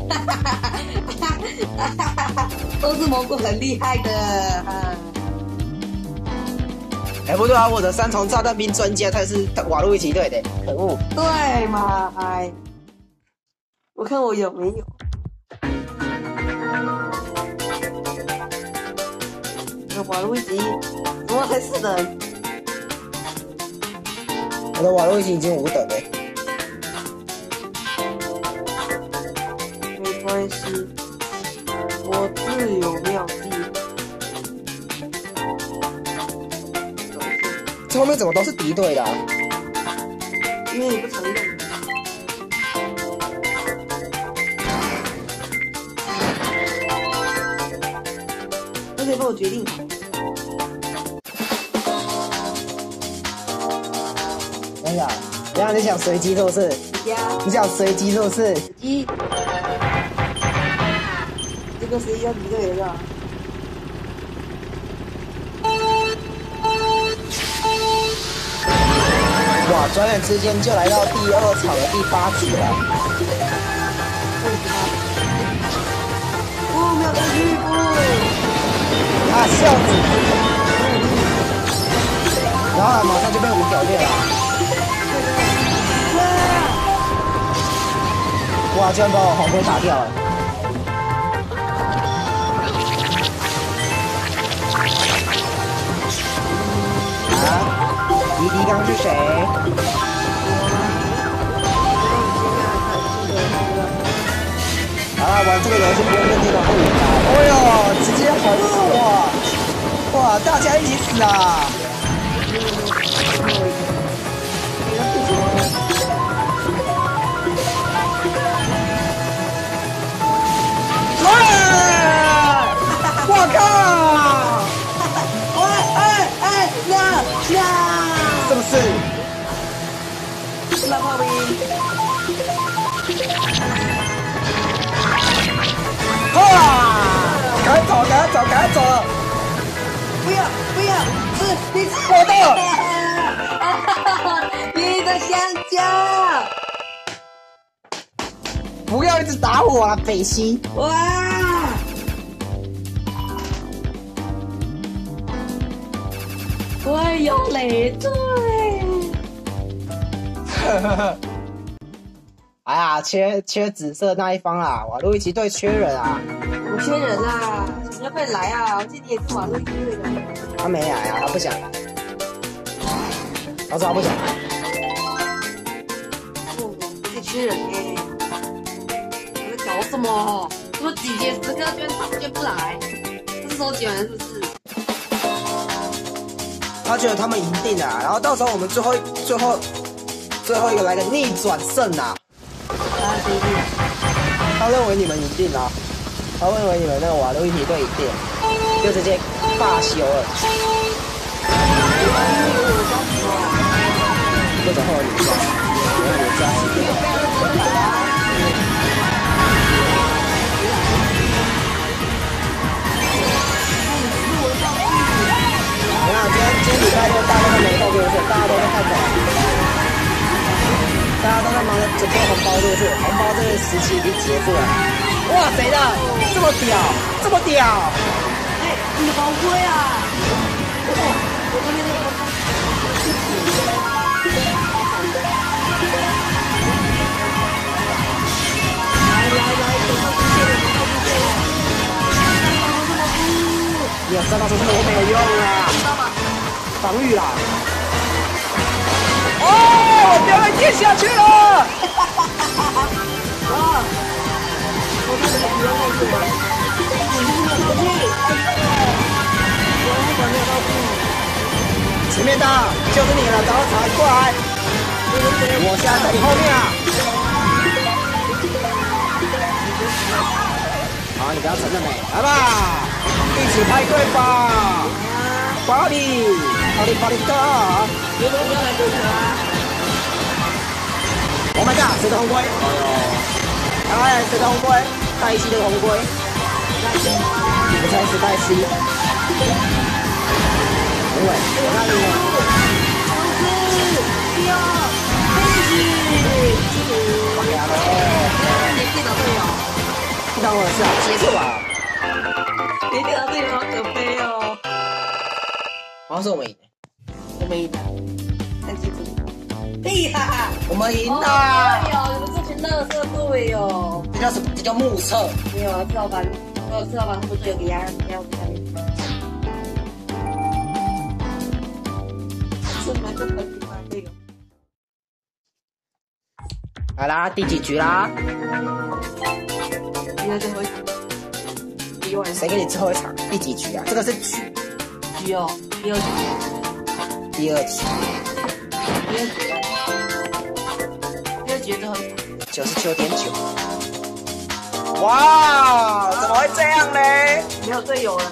B: 都是蘑菇很厉害的。
A: 哎，不对啊，我的三重炸弹兵专家他是瓦路一起队的，可恶！
B: 对嘛？哎。我看我有没有？我瓦路易吉怎么还是人？
A: 我的瓦路易吉已经五等了。
B: 没关系，我自有妙计。
A: 这后面怎么都是敌对的、啊？
B: 因为你不承认。可以帮我决定好。
A: 等一下，等一下，你想随机是不是？
B: 呀，
A: 你想随机是不是？
B: 随机。这个谁要敌对的？
A: 哇！转眼之间就来到第二场的第八局了。
B: 哦，没有开局，不。
A: 啊，孝子！然后马上就被我们屌灭了。哇！居然把我红龟打掉了。啊！ 弟弟刚是谁？好了，玩这个游戏不用跟电脑会员啦。哦呦，直接红哇！哇，大家一起死啊！我靠！哎哎哎，那那，是不是？
B: 烂炮兵。
A: 啊！赶快走，赶快走，赶快走！
B: 不要不要，是你是
A: 我的，
B: 你的香蕉。
A: 不要一直打我啊，北西！
B: 哇！我有累赘。
A: 哎呀，缺缺紫色那一方啊！瓦路易奇队缺人啊！
B: 我缺人啊！什么叫快来啊？我记得你也是瓦路易奇队的。
A: 他没来啊，他不想来。他说他不想来。
B: 哦，你缺人哎！你在搞什么？什么几节时刻居然居然不来？这是收集完是不是？
A: 他觉得他们赢定了、啊，然后到时候我们最后最后最后一个来个逆转胜啊！他认为你们赢定了，他认为你们那个瓦路易奇队赢定了，就直接罢休了。或者后来你家，我让你家死掉。你看，今天今天礼拜六大家都没空，对不对？大家都在看展。大家都在忙着准备红包，是不是？红包这个时期已经结束了。哇，谁的？这么屌，这么屌！
B: 哎，你的宝龟啊！哦，我这边那个。来来来，等到出现了，等到出现了。
A: 你有三道出现，我没有用啊！
B: 知道吗？
A: 防御啦！哦，我不要被跌下去了！
B: 啊！我看你们不要告诉我，你是没有出去。我不管没有告诉你。
A: 前面的就是你了，找到船过来。我现在在你后面啊！好，你不要承认没？来吧，一起排队吧！巴黎，巴黎，巴黎的！
B: 有没有要来对决啊
A: ？Oh my god，谁的红龟？哎，谁的红龟？黛西的红龟。我猜是黛西。因为我那里呢？
B: 第二，黛西。你电脑队友？
A: 当然是啊，结束了。
B: 你电脑队友好可悲哦。
A: 好像是我们赢，
B: 我们赢了，但记住，厉害！
A: 我们赢了！
B: 哎呦，你们这群垃圾队哟！
A: 这叫什么？这叫目测。
B: 没有啊，吃老板，呃，吃老板他们队友给压压我下面。是蛮多很喜欢这个。
A: 来啦，第几局啦？
B: 现在最后一场。第二
A: 谁给你最后一场？第几局啊？这个是局。
B: 局哦，第二局。
A: 第二局。
B: 第二局。第二局最后一场。
A: 九十九点九。哇，怎么会这样呢？
B: 没有队友了。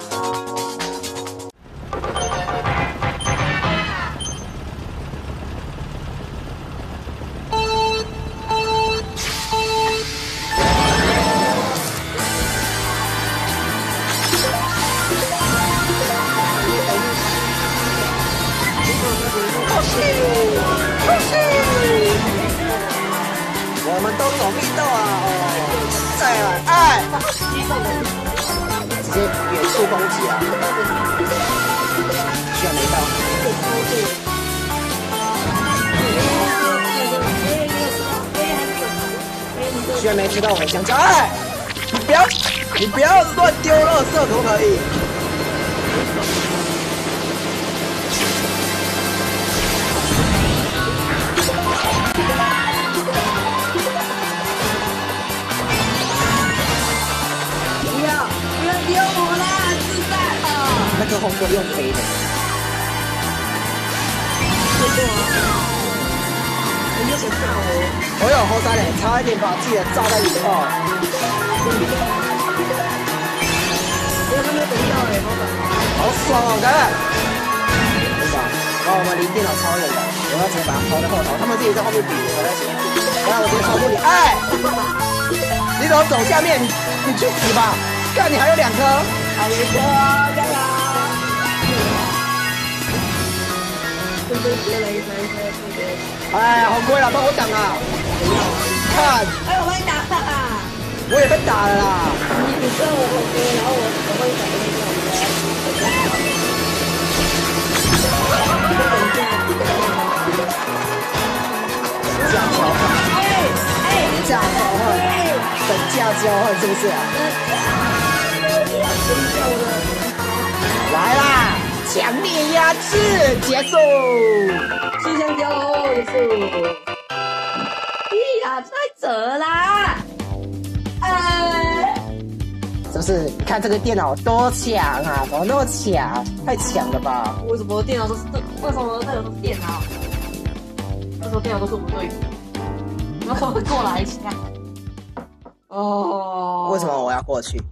A: 我们都走密道啊！哦，再来，哎，直接远速攻击啊！居然没到，居然没吃到我的香蕉！哎，你不要，你不要乱丢垃圾，可不可以？ 红鬼用飞的。
B: 对对啊，人家想炸我。
A: 我有后三嘞，差一点把自己的炸在里头。
B: 我还没有等到哎，老板。
A: 好爽哦，看看。真的，然后我们离电脑超远的，我要直接把它抛在后头，他们自己在后面比，我在前面比。然后我直接超过你，哎，你怎么走下面？你你去死吧！看你还有两颗，
B: 还有一颗，加油！对对，再来一颗，再来一颗。
A: 哎，好贵了，帮我挡啊！看，
B: 哎，我帮你打啦！
A: 我也被打了啦！
B: 你知道我很多，然后我我帮你打那个，
A: 价交换，
B: 哎哎，
A: 价交换，等价交换是不是啊？来啦！强烈压制结束。
B: 吃香蕉哦，结束。咦呀，太扯啦！哎，
A: 是不是？你看这个电脑多强啊！怎么那么强？太强了吧！
B: 为什么电脑都是为什么队友都是电脑？为什么电脑都是我们队友？然后过来一下。哦。
A: 为什么我要过去？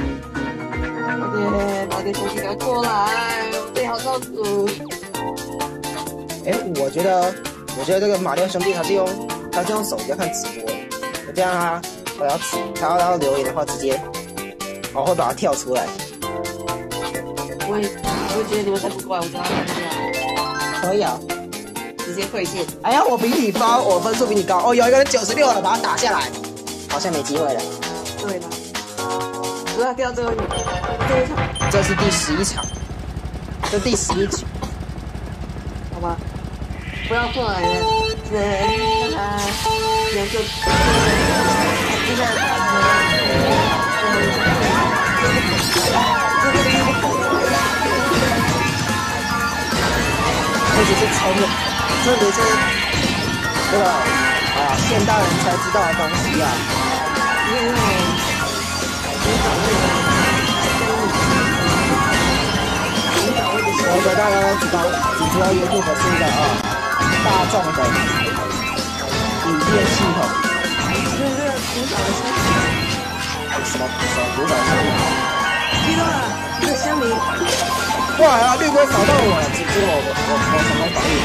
B: 对，把这东西给他过来，我最好照顾。
A: 哎，我觉得，我觉得这个马六兄弟他是用，他是用手机在看直播的。我这样啊，我要他要要留言的话，直接，我会把它跳出来。
B: 我也，我也觉得你们再不过来，我就要这样。
A: 可以啊，
B: 直接退线。
A: 哎呀，我比你高，我分数比你高。哦，有一个人九十六了，把他打下来，好像没机会了。
B: 对了，不要掉最后一场，最后一场。
A: 这是第十一场，这第十一局。
B: 好吧，不要过来了，人啊，两个，这个，
A: 这只是聪明，这只是这个啊，现代人才知道的东西啊。
B: 你看那种，你找那个。
A: 我给大家都知道，只知道 YouTube 是一个啊大众的影片系统。
B: 就是这个古早的香米。
A: 什么什么古早香米？
B: 知道了，这个香米。
A: 哇啊！绿龟扫到我了，只是我我我我成功防御。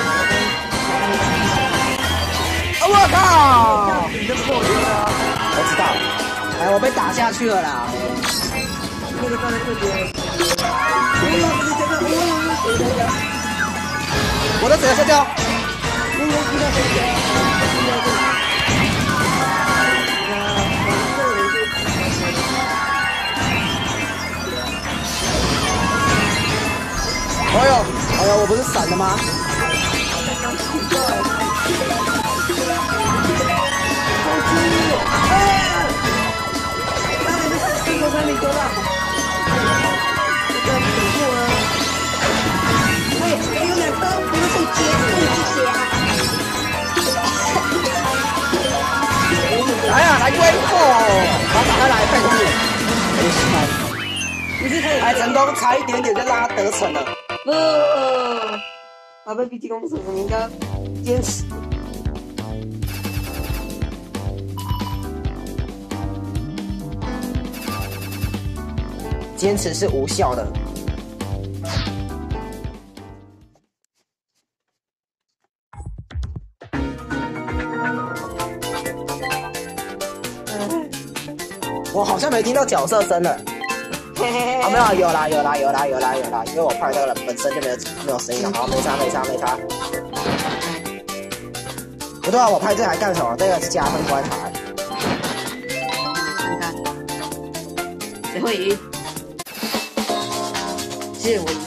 A: 啊！我靠！
B: 你这不够多啊！
A: 我知道，哎，我被打下去了啦。
B: 那个放在特别。哎呦，这个这个，哦，这个。
A: 我的嘴摔跤。
B: 那个这个这个，这个这个。
A: 哎呦，哎呦，我不是闪的吗？
B: 刚奇怪。好吃！哎！那你是中国三米多大？这个等过啊！哎，还有两颗，你们可以结束这些啊！
A: 来呀，来龟哦！把打开来，快点！
B: 你是可以
A: 还成功，差一点点就拉得逞了。
B: 不，宝贝 B T 公主，你应该坚持。
A: 坚持是无效的。我好像没听到角色声了。啊，没有，有啦，有啦，有啦，有啦，有啦，因为我派这个人本身就没有没有声音了，好，没差，没差，没差。不对啊，我派这还干什么？这个是加分关卡。
B: 你看，谁会赢？是我赢。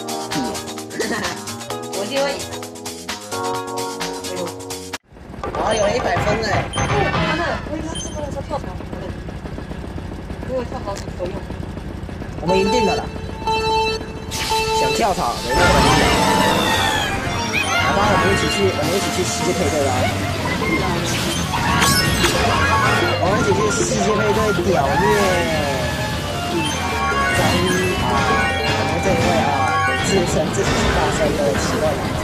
B: 我就会赢。哎呦，
A: 哇，有了一百分嘞！
B: 他们，我以为这个是跳槽，因为跳槽是可用。
A: 我们赢定了啦！想跳槽没那么容易。好吧，我们一起去，我们一起去世界配对吧。我们一起去世界配对屌虐。真好，我们这里成自己是大帅哥的奇怪样子。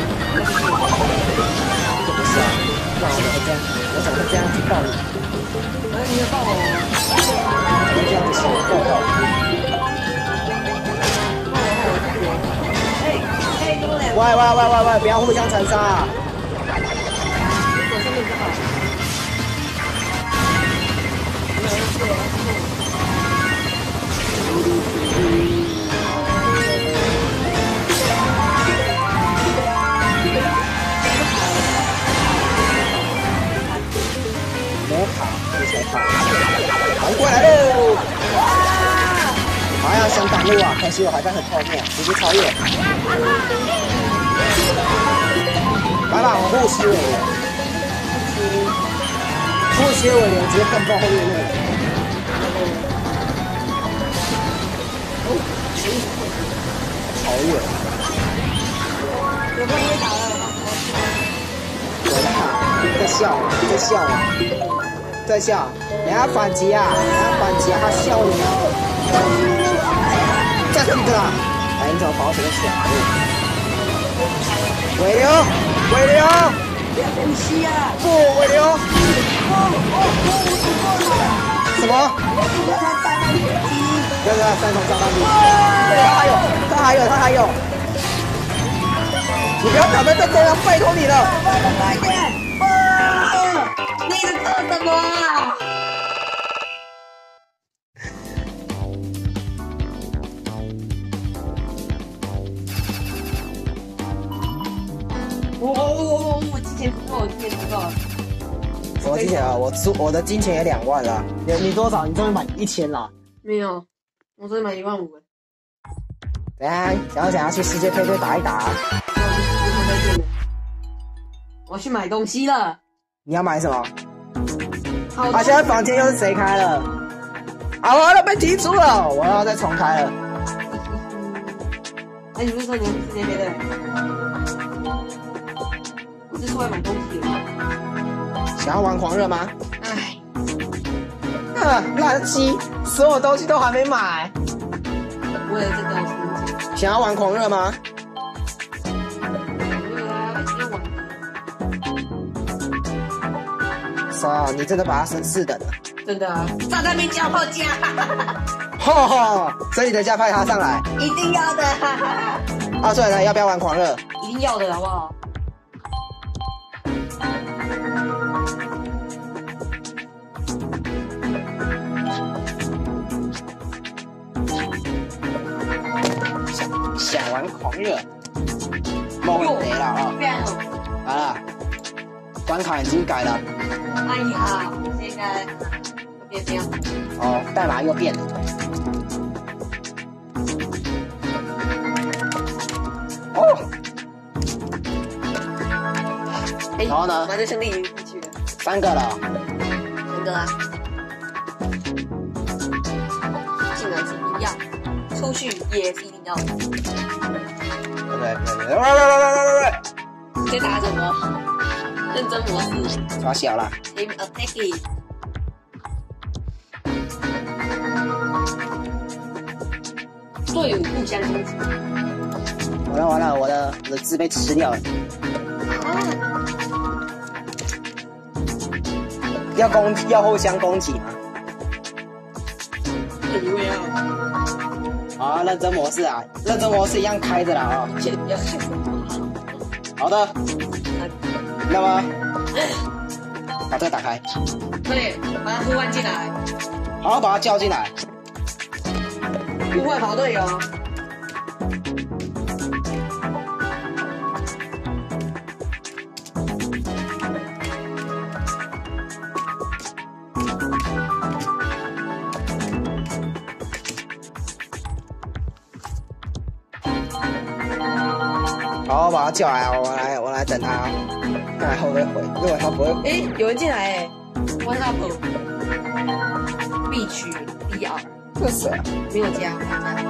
A: 不是啊，不然我怎么会这样？我怎么会这样去抱你？
B: 哎，你也抱我？
A: 我这样子抱抱。
B: 哎哎，跟我俩。
A: 喂喂喂喂喂，不要互相残杀啊！
B: 走上面就好。
A: 魔卡，你才卡，还过来喽！好像想挡路啊，可惜我还在很后面，直接超越。来吧，我护膝尾流，护膝尾流直接干爆后面那个。好远。
B: 有没有被打了？
A: 我在看，在笑，在笑啊，在笑。人家反击啊，人家反击啊，他笑你啊。再一个啊！哎，你怎么跑什么选啊？尾流，尾流，
B: 不要呼吸啊！
A: 不，尾流。
B: 哦哦哦！
A: 什么？
B: 我他炸弹机。
A: 对对，三重炸弹机。对，他还有，他还有，他还有。你不要挡在这中央，拜托你了。
B: 快点！啊！你在做什么啊？我我我我金钱不够，我金钱不够。
A: 什么金钱啊？我出我的金钱也两万了。你你多少？你终于满一千了？
B: 没有，我昨天买一万五。
A: 等下想要想要去世界配对打一打。
B: 我去买东西了。
A: 你要买什么？
B: 好，
A: 啊！现在房间又是谁开了？啊！我要被踢出了，我要再重开了。
B: 哎，你不是说你要去世界配对？我是出来买东西的。
A: 想要玩狂热吗？
B: 唉，
A: 啊，垃圾，所有东西都还没买。
B: 为了这个我生气。
A: 想要玩狂热吗？
B: 没有啊，今天晚
A: 操，你真的把它升四等了。
B: 真的啊，炸弹没交炮架，
A: 哈哈，所以等下派他上来。
B: 一定要的，哈哈。
A: 啊，对了，要不要玩狂热？
B: 一定要的，好不好？
A: 想玩狂热，没问题了啊！好了，关卡已经改了。
B: 哎呀，现在变这样。
A: 哦，代码又变了。哦。
B: 哎，
A: 然后呢？
B: 我这兄弟已经进去了。
A: 三个了。
B: 三个啊。进来是一样，出去也是一定要的。
A: 对对对，喂喂喂喂喂喂！
B: 你在打什么？认真模式。
A: 抓小了。
B: Aim attack。队伍互相攻击。
A: 完了完了，我的我的字被吃掉了。
B: 啊！
A: 要攻要互相攻击吗？
B: 你会要？
A: 好，认真模式啊，认真模式一样开着了啊。
B: 先不要开。
A: 好的。那么，把这个打开。
B: 对，把他呼唤进来。
A: 好，把他叫进来。
B: 呼唤好队友。
A: 好，把他叫来，我来，我来等他，看他会不会回。如果他不会，
B: 哎，有人进来哎 ，One up， B 区 B 二，
A: 这是谁啊？
B: 没有加，没有加。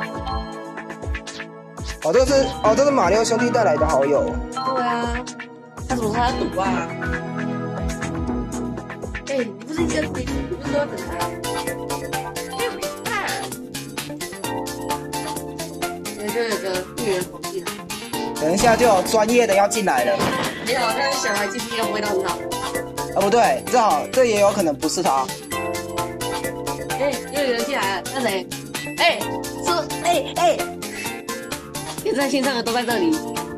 A: 哦，这是哦，这是马六兄弟带来的好友。
B: 对啊，他怎么说他赌啊？哎，你不是应该你你不是说要等他？哎，这个。 巨人跑进来。
A: 等一下就有专业的要进来了。
B: 没有，但是小孩进去应该不会到很好。
A: 啊，不对，正好这也有可能不是他。
B: 哎，又有人进来了，那谁？哎，说，哎哎，现在线上的都在这里。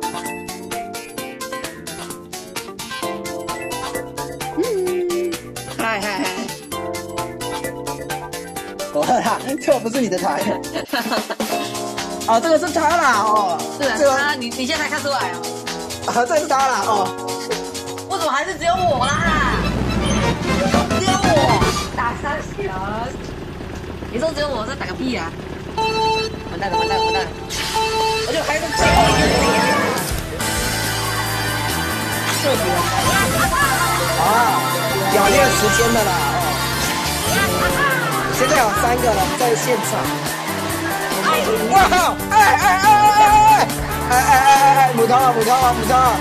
B: 嗯，嗨嗨嗨。
A: 哦哈，这不是你的台。哦，这个是他啦，哦，
B: 是啊，
A: 这个
B: 他，你你现在才看出来哦。
A: 啊，这是他啦，哦。
B: 为什么还是只有我啦？只有我打三小，你说只有我，这打个屁啊！完蛋了，完蛋了，完蛋了！而且还是最后一个点，这不
A: 啊，表练时间的啦，哦。现在有三个人在现场。哇靠！哎哎哎哎哎哎哎哎哎！母汤啊，母汤啊，母汤啊！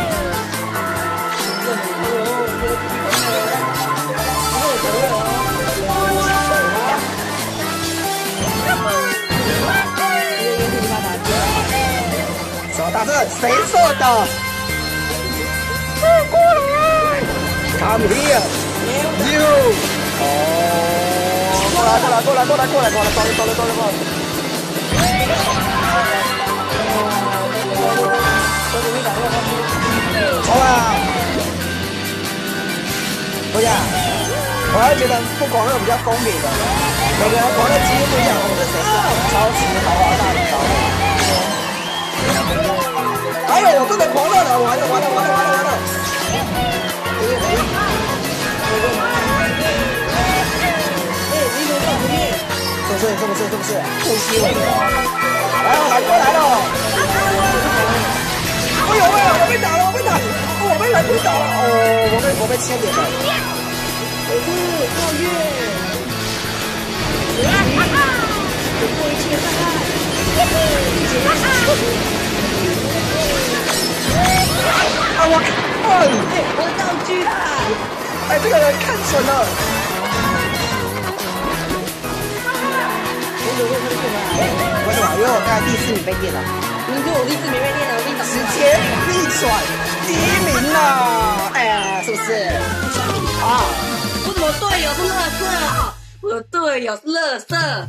A: 什么大阵？谁射的？过来 ！Come here, you！ 哦，过来，过来，过来，过来，过来，过来，过来，过来，过来，过来！冲啊！不是，我还觉得不狂热比较公平的，每个人狂热几乎不一样。我们是谁是超级豪华大礼包？哎呦，我真的狂热了，完了完了完了完了完了！哎，你怎么这么不练？是不是？是不是？是不是？不虚伪的。来了，来过来了！哎呦哎呦，我被打了，我被打了，我被人推倒了，哦，我被我被牵连了。我是皓月。哈哈！有过一切障碍。啊！我看，哎，我的道具啦！哎，这个人看准了。为什么？因为我刚才第四名被电了。
B: 你说我第四名被电了，我跟你讲，
A: 直接逆转第一名了。哎呀，是不是？啊！
B: 我怎么队友是垃圾啊？我的队友是垃圾。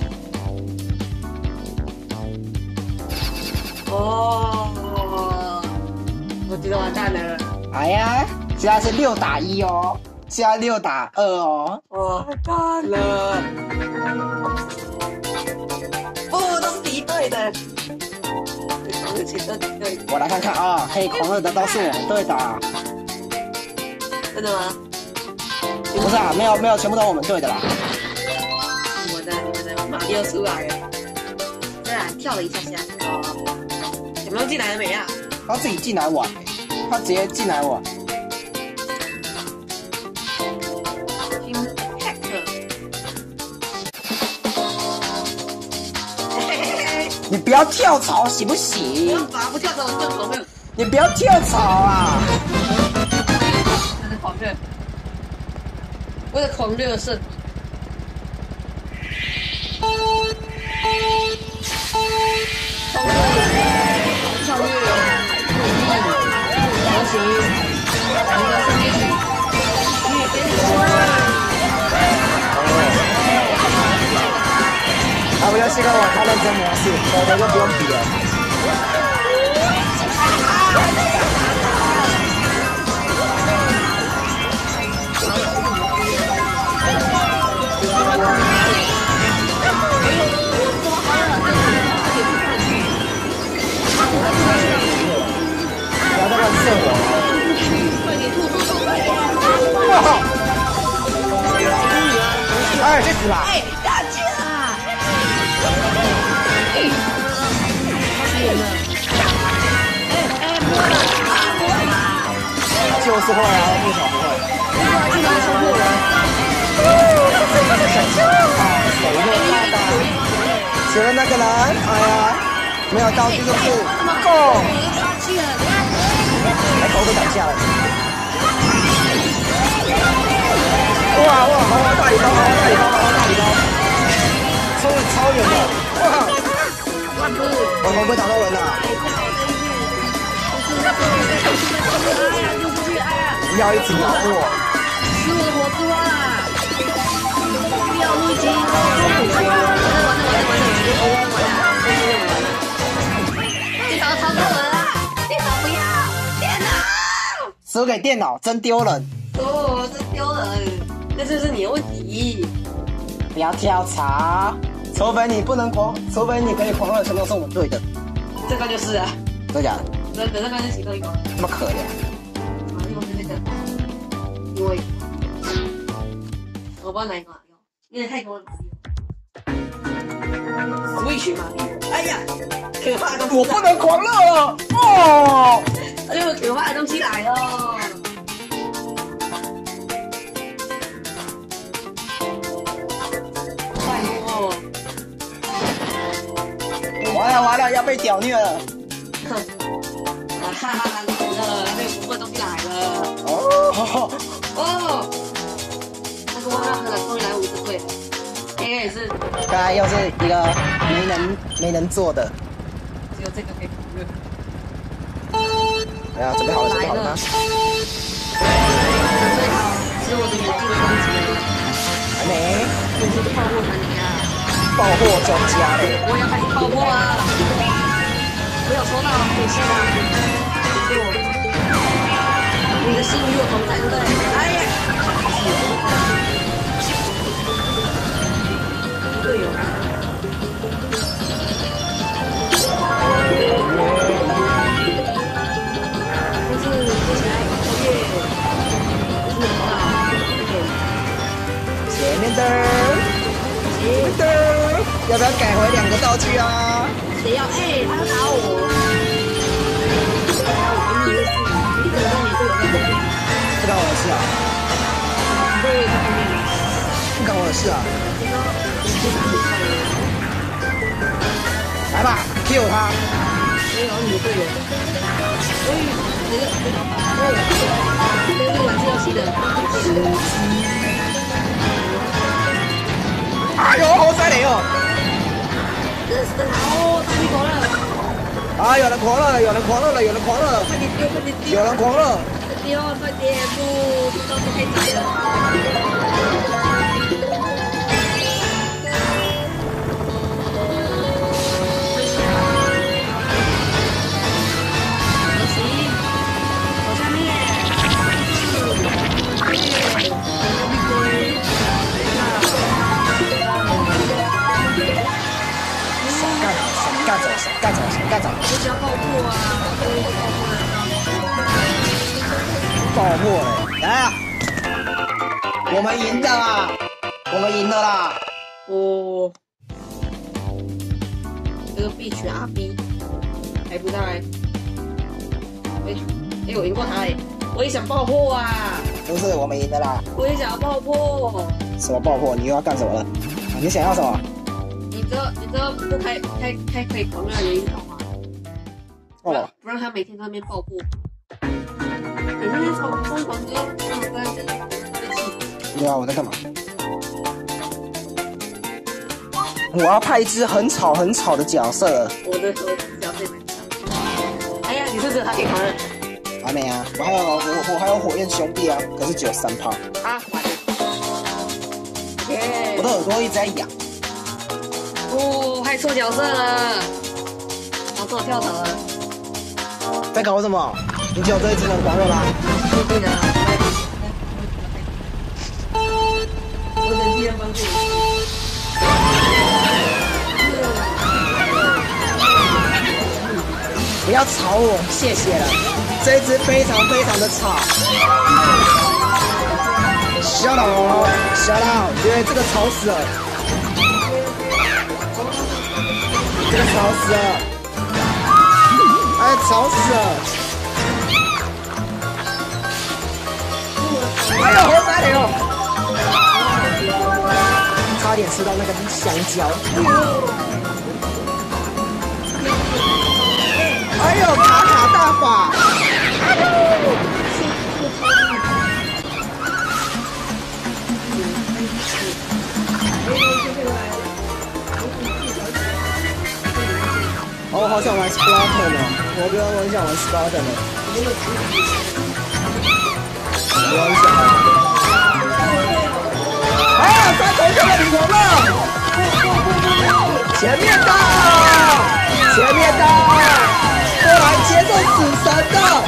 B: 哦，我觉得完蛋了。
A: 哎呀，现在是六打一哦，现在六打二哦。
B: 完蛋了。不，都是敌对的。而且都敌对。
A: 我来看看啊，可以狂热的都是我们队的。
B: 真的吗？
A: 不是啊，没有没有，全部都是我们队的啦。
B: 我的你们的马又出来了。虽然跳了一下下。哦。有没有进来了没啊？
A: 他自己进来玩，他直接进来玩。你不要跳槽行不行？
B: 我不跳槽，我是狂热。
A: 你不要跳槽啊！
B: 这是狂热，我的狂热胜。狂热，超越，模型，一个胜利，越飞越快。
A: 他不要先跟我开认真模式，否则就不用比了。不要再乱射我！
B: 快点吐出手！
A: 哇！哎，去死吧！
B: 哎，大姐啊！哎，太远了！哎哎，不会了！不会啦！
A: 就是会啊，不少不会。
B: 不会，竟然超过我！
A: 啊，谁会看到？前面那个人，哎呀，没有道具就是够。
B: 大气了！
A: 来，头都挡下了。哇哇，豪华大礼包，豪华大礼包，豪华大礼包，冲的超远的，哇！
B: 哇，
A: 我会不会打到人啊？
B: 哎呀，丢出去！哎呀，
A: 不要一直咬我！
B: 吃我的火珠啊！不要入侵！完了完了完了完了，我完了！电脑超过我了！电脑不要！电脑！
A: 输给电脑真丢人！
B: 哦，真丢人！那就是你的问题。
A: 不要跳槽，除非你不能狂，除非你可以狂热全都是我们队的。
B: 这个就是啊，
A: 真的假的？
B: 真的，这个是其中一个。
A: 这么可怜。
B: 啊，因为是那个，因为我不知道哪一个马里奥，因为太多了马里奥。Switch 马里奥，哎呀，可怕的东西！
A: 我不能狂热了哦！
B: 哎呦，可怕的东西来了！快哦！
A: 完了完了，要被屌虐了！
B: 哼！啊哈哈，来了，那个恐怖的东西来了！
A: 哦
B: 哦！那个哇，可能终于来五只队了，应该也是。
A: 看来又是一个没能没能做的。
B: 只有这个可以攻略。
A: 哎呀，准备好了，准备好了吗？
B: 准备好，是我的眼镜升级了。
A: 还没。
B: 这是爆破传奇啊！
A: 爆破专家嘞！
B: 我要开始爆破啊！没有收到，可惜了。给我，你的心与我同在，对不对？哎呀！队友。但是接下来超越，不是很大，
A: 前面的，前面的，要不要改回两个道具啊？
B: 谁要？哎，他要打我！我给你一次，你怎么跟你队友在后面？
A: 不干我的事啊！
B: 你队友在后面。
A: 不干我的事啊！
B: 你说你去打比赛了？
A: 来吧 ，Q 他！
B: 没有你的队友。所以那个那个那个玩具要吸的。
A: 哎呦，好犀利哦！
B: 哦，太离谱了！
A: 啊，有人狂热了，有人狂热了，有人狂热了，
B: 快点丢，快点丢！
A: 有人狂热！
B: 丢，快点不，这东西太窄了。
A: 干走，干走，干走！
B: 我只要爆破啊！
A: 爆破嘞！来啊！我们赢的啦！我们赢了啦！
B: 哦，这个必取 R B 还不在。哎，哎，我赢过他哎！我也想爆破啊！
A: 不是，我们赢的啦！
B: 我也想要爆破。
A: 什么爆破？你又要干什么了？你想要什么？
B: 你知道你知道不开开开可以狂热的原因是什么吗？不让不让他每天在那边爆破，每天疯疯狂哥疯狂哥就是被气。
A: 对啊，我在干嘛？我要派一只很吵很吵的角色。
B: 我的我的角色也蛮强。哎呀，你是不是他可以狂热？
A: 还没啊，我还有我我还有火焰兄弟啊，可是只有三炮。
B: 啊，完了。耶！
A: 我的耳朵一直在痒。
B: 哦，害错角色了，搞错跳槽了。
A: 在搞什么？你只有这一只能狂热啦？
B: 不对的，我等敌人帮助。
A: 不要吵我，谢谢了。这一只非常非常的吵。shut up shut up， 因为这个吵死了。这个吵死了！哎，吵死了！哎呦，好犀利哦！差点吃到那个香蕉。哎呦，卡卡大法！哎呦！哦， 哦，我好想玩 Splatoon 哦，我不要，我很想玩 Splatoon 哦。我很想。啊！三头车的李红乐，前面到，前面到，过来接受死神的。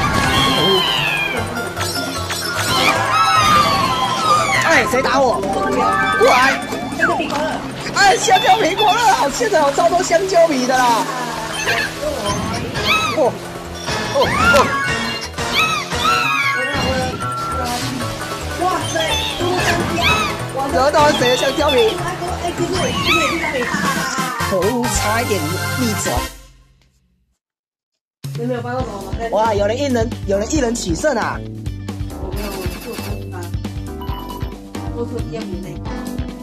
A: 哎，谁打我？过来！哎，香蕉苹果乐，好，现在有超多香蕉皮的啦。哦哦哦！
B: 哇塞，
A: 得到谁的香蕉皮？
B: 哎，就是我，就是我香蕉皮，哈哈哈哈！
A: 可恶，差一点逆转。
B: 你没有帮到什么吗？
A: 哇，有人一人，有人一人取胜啊！
B: 我没有，我做出他，做出第二名那个。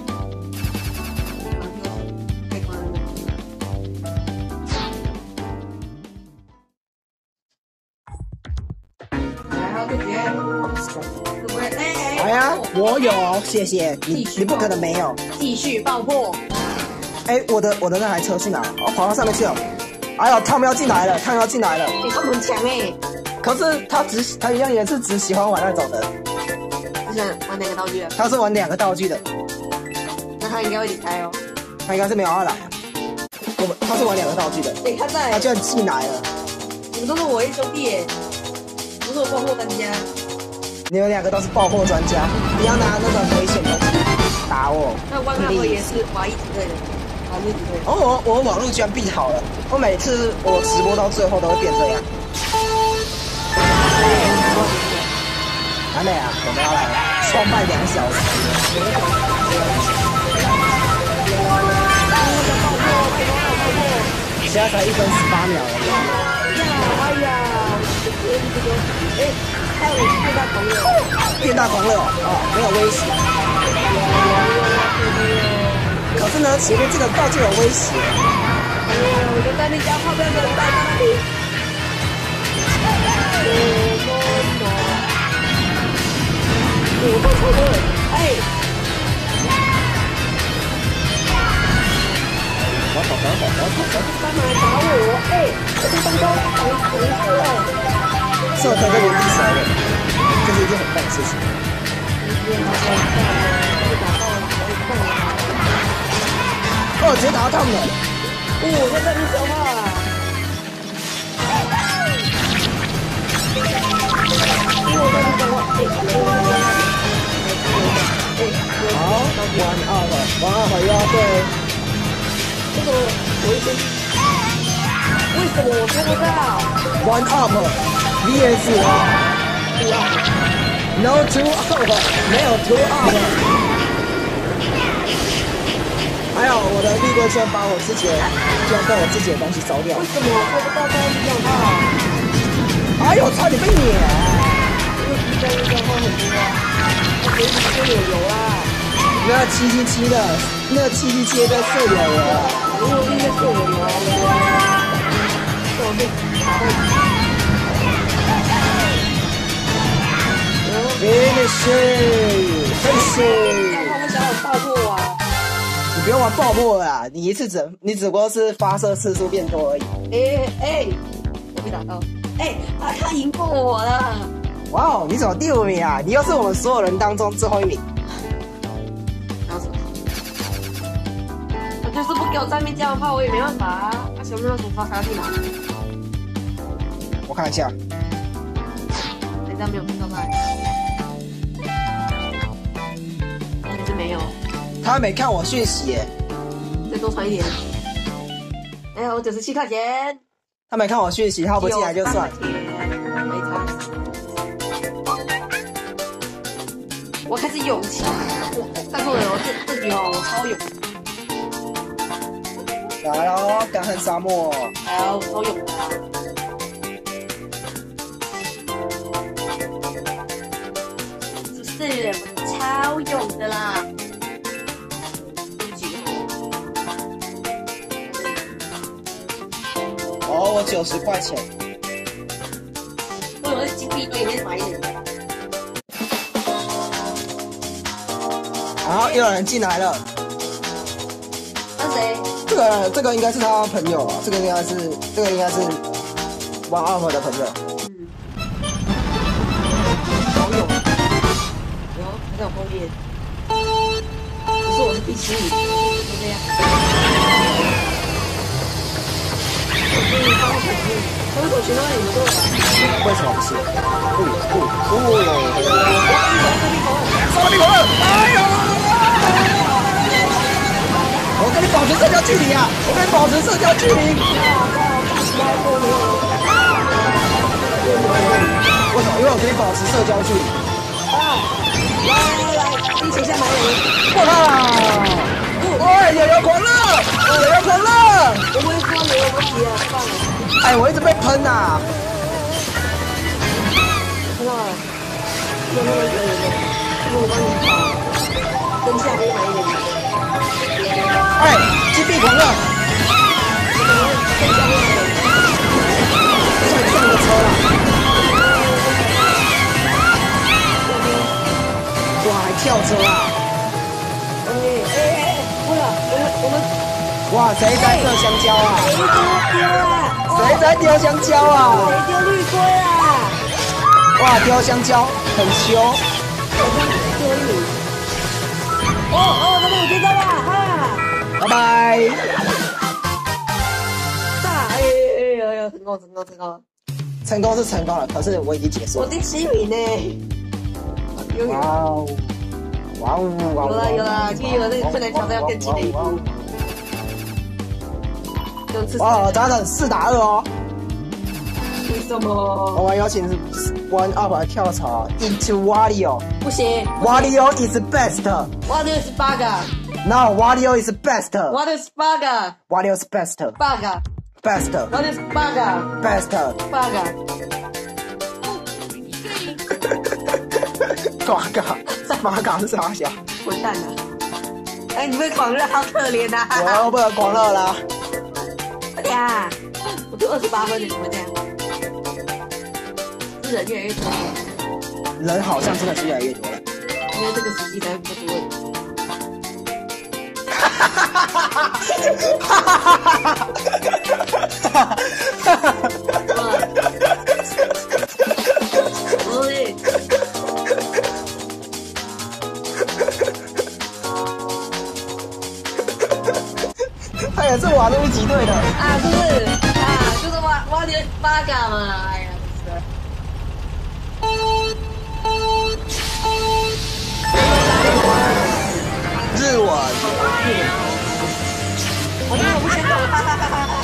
A: 哎呀，我有，谢谢你，你不可能没有。
B: 继续爆破！
A: 哎，我的我的那台车去哪？哦，跑到上面去了。哎呦，他们要进来了，他们要进来了。
B: 你他们很强哎。
A: 可是他只他一样也是只喜欢玩那种的。
B: 只想玩哪个道具的？
A: 他是玩两个道具的。
B: 那他应该会离开哦。
A: 他应该是没有要来。我们他是玩两个道具的。
B: 哎，他在。
A: 他居然进来了。
B: 你们都是我一兄弟耶，不是我爆破专家。
A: 你们两个都是爆破专家，不要拿那种危险的东西打我。
B: 那万纳会也是华裔之类的，华裔之类的。
A: 哦，我我网络居然闭好了，我每次我直播到最后都会变这样。还没啊，我们要来创办两小时。现在才一分十八秒了。
B: 哎呀，哎。还有变大狂热，
A: 变大狂热哦，没有威胁。可是呢，前面这个道具有威胁。
B: 哎呦，我就在那家泡面的在那里。我都错了，哎！
A: 跑跑跑跑跑跑！
B: 干嘛打我？哎，我这刚刚打死了。
A: 是我在这里第十了，这是一件很棒的事情。哦，直接打到他们了！
B: 哦，我在这里说话。我在这里说话。
A: 好 ，one up，one up 又要对。
B: 这个我一先，为什么我做不到
A: ？one up。V S No two up， 没有 two up。还有我的绿光圈把我自己，居然被我自己的东西烧掉。
B: 为什么我做不到这样子讲话？
A: 哎呦，差点被碾！
B: 因为这样讲话很多啊，我随时就有油啦。
A: 那七七七的，那七七七的射有了。
B: 如果那个射有油，我被打到。
A: Finish Finish！
B: 我想玩爆破啊！
A: 你不用玩爆破啦，你一次只你只不过是发射次数变多而已。
B: 哎哎，我被打到！哎，啊，他赢过我了！
A: 哇哦，你怎么第五名啊？你又是我们所有人当中最后一名。
B: 然后什么？他就是不给我站面加炮，我也没办法啊！他想不到什么发卡地哪？
A: 我看一下。
B: 人家没有听到麦。还是没有。
A: 他没看我讯息耶。
B: 再多传一点。哎呀，我九十七块钱。
A: 他没看我讯息，他不进来就算。
B: 没差。我开始勇气。告诉我，这这局哦，我超勇。
A: 来喽，干旱沙漠。
B: 来哦，超勇的啊。是不是？我超勇的啦。
A: 哦，我九十块钱。
B: 我有那金币堆里面买一点。
A: 好，又有人进来了。
B: 那谁？
A: 个这个应该是他朋友啊，这个应该是这个应该是玩二号的朋友。
B: 嗯。好勇，有还在我后面。可是我是第七名，就这样。我可以帮我肯定，他们狗全都在你们队了。
A: 为什么不是？不不不！什么地方？哎呦！我跟你保持社交距离啊！我跟你保持社交距离。为什么？因为我跟你保持社交距离。
B: 啊！来来来，一起下马人。
A: 哇！喂，有有狂热，有有狂热。
B: 我不会说没有问题啊，放了。
A: 哎，我一直被喷呐！
B: 看到了，有那个有有有，我帮你跑，跟下面买一点。
A: 哎，金币狂热，最重的车了！哇，还跳车啊！
B: 哎哎哎，不了，我们我们，
A: 哇，谁在射香蕉啊？
B: 谁丢丢啊？
A: 谁在丢香蕉啊？
B: 谁丢绿龟啊？
A: 哇，丢香蕉很凶！
B: 我刚丢你。哦哦，那边有听到吧？哈。
A: 拜拜。
B: 大哎哎哎哎，成功成功成功！
A: 成功是成功了，可是我已经结束了。
B: 我第七名呢。
A: 哇哦！哇哦！
B: 有了有了，今天有了那个困难挑战要更近的一步。
A: 哇，打等四打二哦。
B: 为什么？
A: 我们邀请是 One Up 跳槽 Into Wario。
B: 不行。
A: Wario is best。
B: Wario is bug。
A: No, Wario is best.
B: What is bug?
A: Wario is best.
B: Bug.
A: Best.
B: What is bug?
A: Best.
B: Bug.
A: 马嘎，马嘎是啥小？
B: 混蛋啊！哎，你被狂热好可怜呐！
A: 我又不能狂热啦！
B: 快点啊！我都二十八分了，怎么这样？人越来越多，
A: 人好像真的是越来越多了。
B: 因为这个时机才会比较多。
A: 哈哈哈哈哈哈！哈哈哈哈哈哈！
B: 不是。
A: 他也是瓦路易吉队的
B: 啊，是不是？啊，就是挖挖点八嘎嘛，哎呀，
A: 日文。
B: 我们不先走，哈哈哈哈！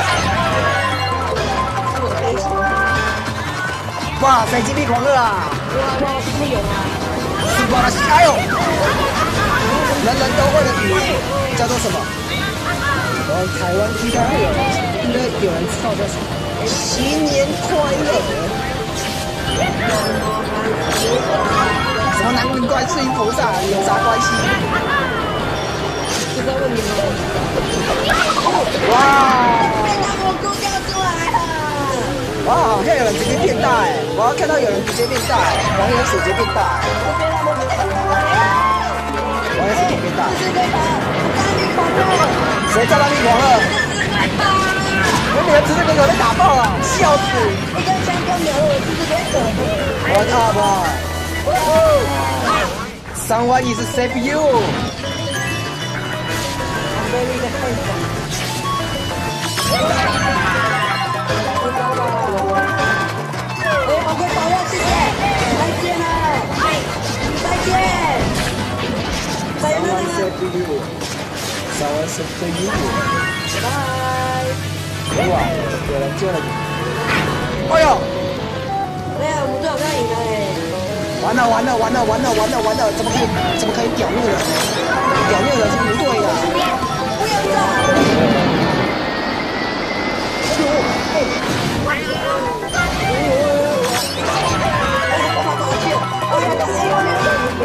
B: 是我的飞行。
A: 哇，谁金币狂热啊？
B: 哇哇，是不是有啊？
A: 是吧？加油！人人都会的语言叫做什么？我们台湾应该会有人，应该有人知道叫什么？新年快乐！什么南无观世音菩萨有啥关系？
B: 就在问你们。
A: 哇！
B: 被大蘑菇掉出来了！
A: 哇，好像有人直接变大哎！我要看到有人直接变大哎，王眼直接变大哎！王眼直接变大。谁在那边狂热？我你的直接给我被打爆了，笑死！
B: 我跟香港聊了，我直接给
A: 我靠吧 ！Someone is save you.
B: I'm very handsome. 哎，好快跑了，谢谢，再见了，再见。
A: Someone save you. Someone save you.
B: 拜拜。
A: 哇，有人救了你！哎呦！
B: 哎呀，我们队好像赢了哎！
A: 完了完了完了完了完了完了！怎么可以怎么可以屌虐人？屌虐人是不对呀！
B: 不要打！哎呦！哎呦！哎呀，我跑去！哎呀，这是外面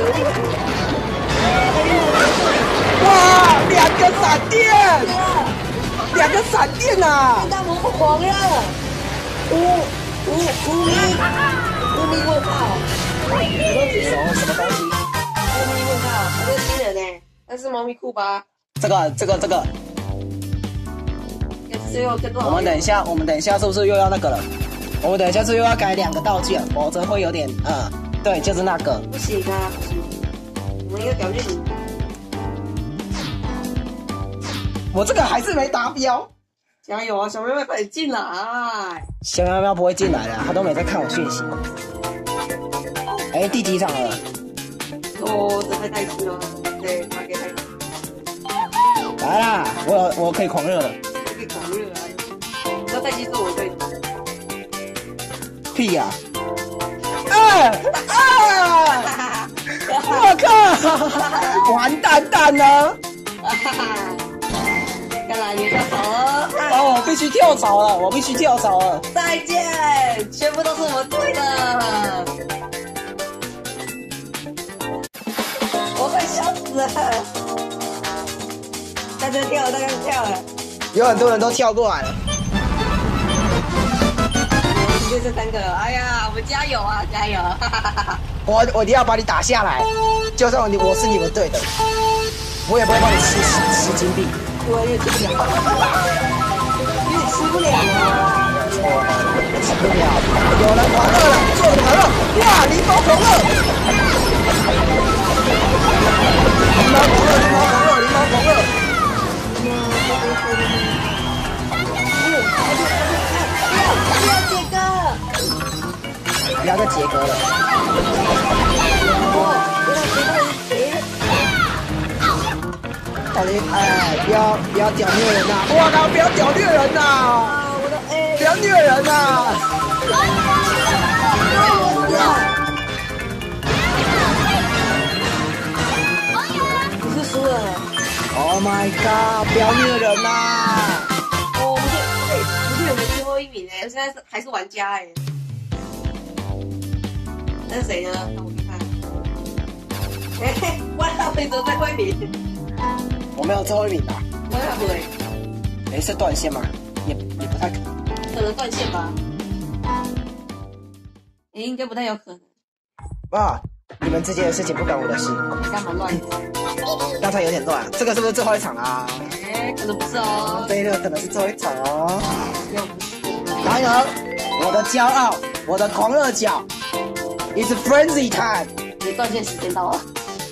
A: 哇，两个闪电！两个闪电呐！
B: 大魔狂热！无无无名无名问号！
A: 我都举手，什么东西？
B: 无名问号，我是新人呢，那是猫咪裤吧？
A: 这个这个这个
B: 所以我跟
A: 我们等一下，我们等一下是不是又要那个了？我们等一下是又要改两个道具了，否则会有点呃，对，就是那个。
B: 不行啊，不行，我们一个表弟你。
A: 我这个还是没达标。
B: 加油啊，小妹妹快点进来！
A: 小喵喵不会进来的，他都没在看我讯息。哎、欸，第几场了？
B: 哦，这太带气了，对，他给带气。
A: 来啦，我有我可以狂热了。
B: 可以狂热啊！这带气是我对的。
A: 屁呀、啊！啊啊！我靠！完蛋蛋了！
B: 看来你跳槽了。
A: 哦，我必须跳槽了，我必须跳槽了。
B: 再见，全部都是我们队的。我快笑死了！大家跳了，大家跳了。
A: 有很多人都跳过来了。
B: 就这三个，哎呀，我们加油啊，加油！
A: 我我一定要把你打下来，就算你我是你们队的，我也不会帮你吃吃吃金币。
B: 我也吃不了，有点吃不了啊！
A: 我吃不了，有人狂热了，做狂热，哇，狸猫狂热，狸猫狂热，狸猫狂热，狸猫狂热。
B: 不要杰哥，
A: 不要再杰哥了。到底哎，不要不要屌虐人呐！我靠，不要屌虐人呐！
B: 我的哎，
A: 不要虐人呐！
B: 你是输了。
A: Oh my god！ 不要虐人呐！
B: 哦，我们队哎，我们队有没有最后一名哎？现在是还是玩家哎。那是谁呢？让我看看。嘿嘿，万大飞泽最后一名。
A: 我没有最后一名的。
B: 万大飞。
A: 哎，是断线吗？也也不太可能。
B: 可能断线吧。哎，应该不太有可能。
A: 啊，你们之间的事情不关我的事。
B: 你干嘛乱？
A: 刚才有点乱，这个是不是最后一场啊？
B: 哎，可能不是哦。
A: 这个可能是最后一场哦。
B: 又不是。
A: 然而，我的骄傲，我的狂热脚 ，It's frenzy time。
B: 你断线时间到了。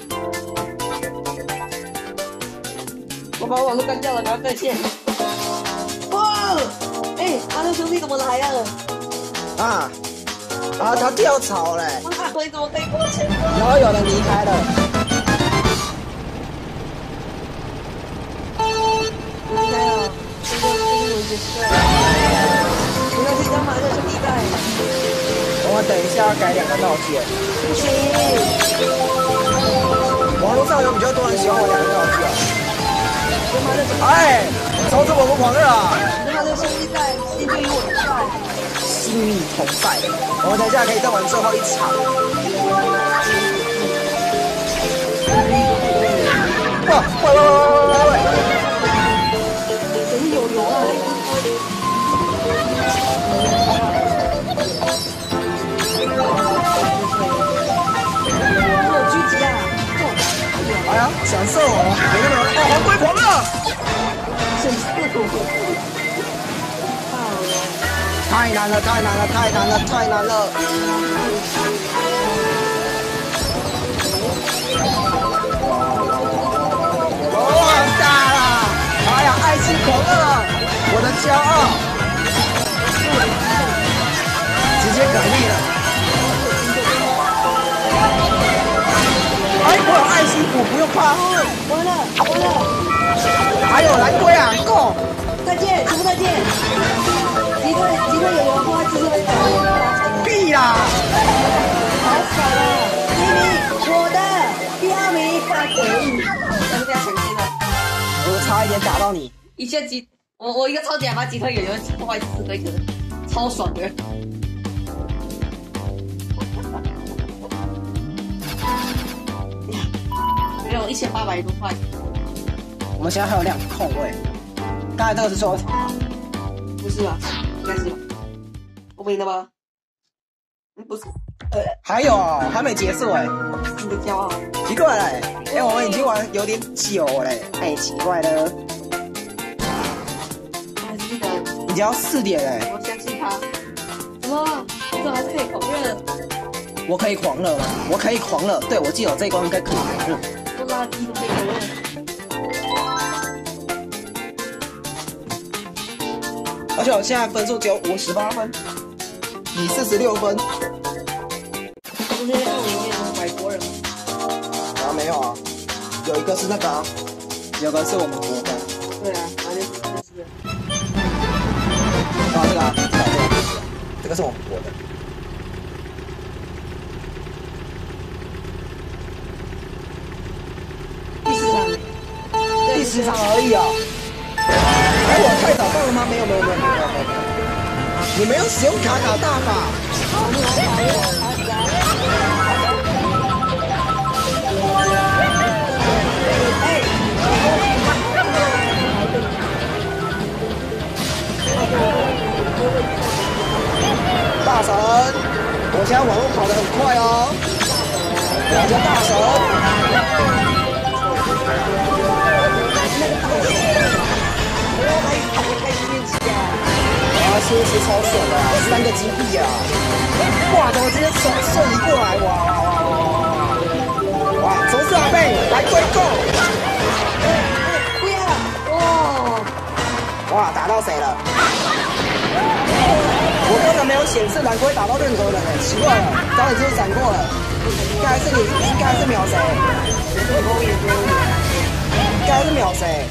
B: 我把网络关掉了，不要断线。哇！哎，他的兄弟怎么来了？
A: 啊啊！他跳槽嘞！
B: 哇，你怎么可以过去？
A: 然后有人离开了。
B: 离开了，这个这个结束了。原来是张马的兄弟在。
A: 我们等一下要改两个道具。
B: 不行。
A: 网络上有比较多人喜欢我两个道具啊。哎，从此我不狂热啊！
B: 他的兄弟在，心就与我同在，
A: 心意同在。我们等一下可以再玩最后一场。哇喂喂喂喂喂喂！
B: 怎么有油啊？我有狙击啊！
A: 哎呀，享受哦！没那么哦，黄龟狂热，
B: 真是我。
A: 太难了，太难了，太难了，太难了！哇，大了！哎呀，爱情狂热，我的骄傲，直接可以了。哎，我有爱心斧，不用怕。
B: 完了，完了！
A: 还有蓝龟啊，够！
B: 再见，全部再见！集队集队有油花，只是没打完。
A: 屁啦！
B: 好爽啊！第一名，我的第二名，大鬼，咱们被他抢先了。
A: 我差一点打到你。
B: 一下集，我我一个超级哑巴集团有油破坏四规则，超爽的。没有一千八百多块。
A: 我们现在还有两个空位，刚才这个是最后一场。
B: 不是吧？应该是吧？我不赢了吗？嗯，不是。呃，
A: 还有还没结束哎、欸，
B: 你的骄傲。
A: 奇怪了哎、欸，我们已经玩有点久嘞，哎、欸，奇怪了。
B: 我还记得
A: 经要四点哎。
B: 我相信他。什么？你怎么还是可以狂热？
A: 我可以狂热吗？我可以狂热。对，我记得我这一关应该可以狂热。
B: 不垃圾都可以狂热。
A: 而且我现在分数只有五十八分，你四十六分。
B: 中间看我里面有外国人吗？
A: 啊，没有啊，有一个是那个、啊，有个是我们国的。
B: 对啊，反正就是。
A: 啊，这个啊，这个、啊、这个、啊、这个是我们国的。
B: 第十场。
A: 第十场而已啊。哎，我太早到了吗？没有没有没有没有没有没有。你没有使用卡卡大法。
B: 好，你好讨厌卡卡。哎。
A: 大神，我现在网络跑得很快哦。我叫大神。哇，是不是超爽的啊？三个金币啊！哇，怎么直接瞬瞬移过来？哇哇哇哇哇！哇，什么事啊？贝，来归购！
B: 不要！哇！
A: 哇，打到谁了？我根本没有显示蓝龟打到任何人诶，奇怪了，早已经闪过了。应该是你，应该是秒谁？应该是秒谁？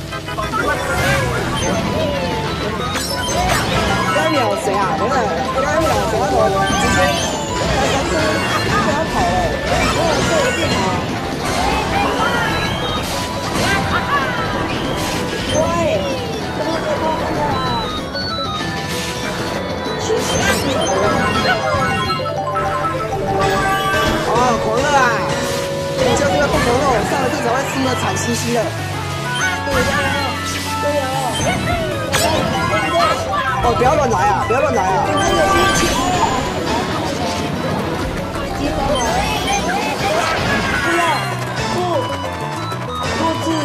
A: 应该秒谁啊？等等，应该秒谁？那种直接才三分，不要跑了。哦，这一定啊！喂，怎么这么快啊？学习系统哦，狂热啊！你就这个不狂热，我上了这才会输的惨兮兮的。
B: 对呀，对呀。
A: 哦，不要乱来啊！不要乱来啊！
B: 你真的是钱啊！接包了！不要，不，不字。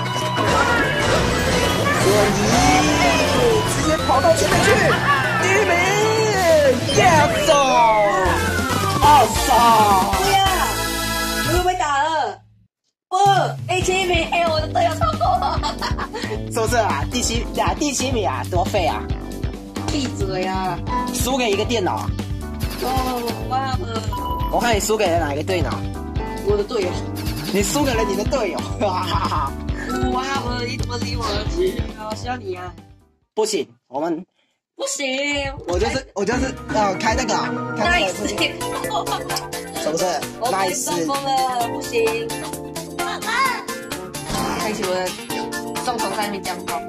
A: 所以直接跑到前面去，第一名 ，yes！ 二杀！
B: 不要，你会被打了。不，第七名，哎，我的队友超过我。
A: 是不是啊？第七呀，第七名啊，多废啊！
B: 闭嘴啊！
A: 输给一个电脑。
B: 哦，哇哦！
A: 我看你输给了哪一个电脑？
B: 我的队友。
A: 你输给了你的队友，哈哈哈！
B: 哇哦！你怎么离我而去啊？需要你啊！
A: 不行，我们
B: 不行。
A: 我就是我就是呃开那个啊，开那个是不是？
B: 我被
A: nice
B: 中风了，不行。开启我的双重三面降炮。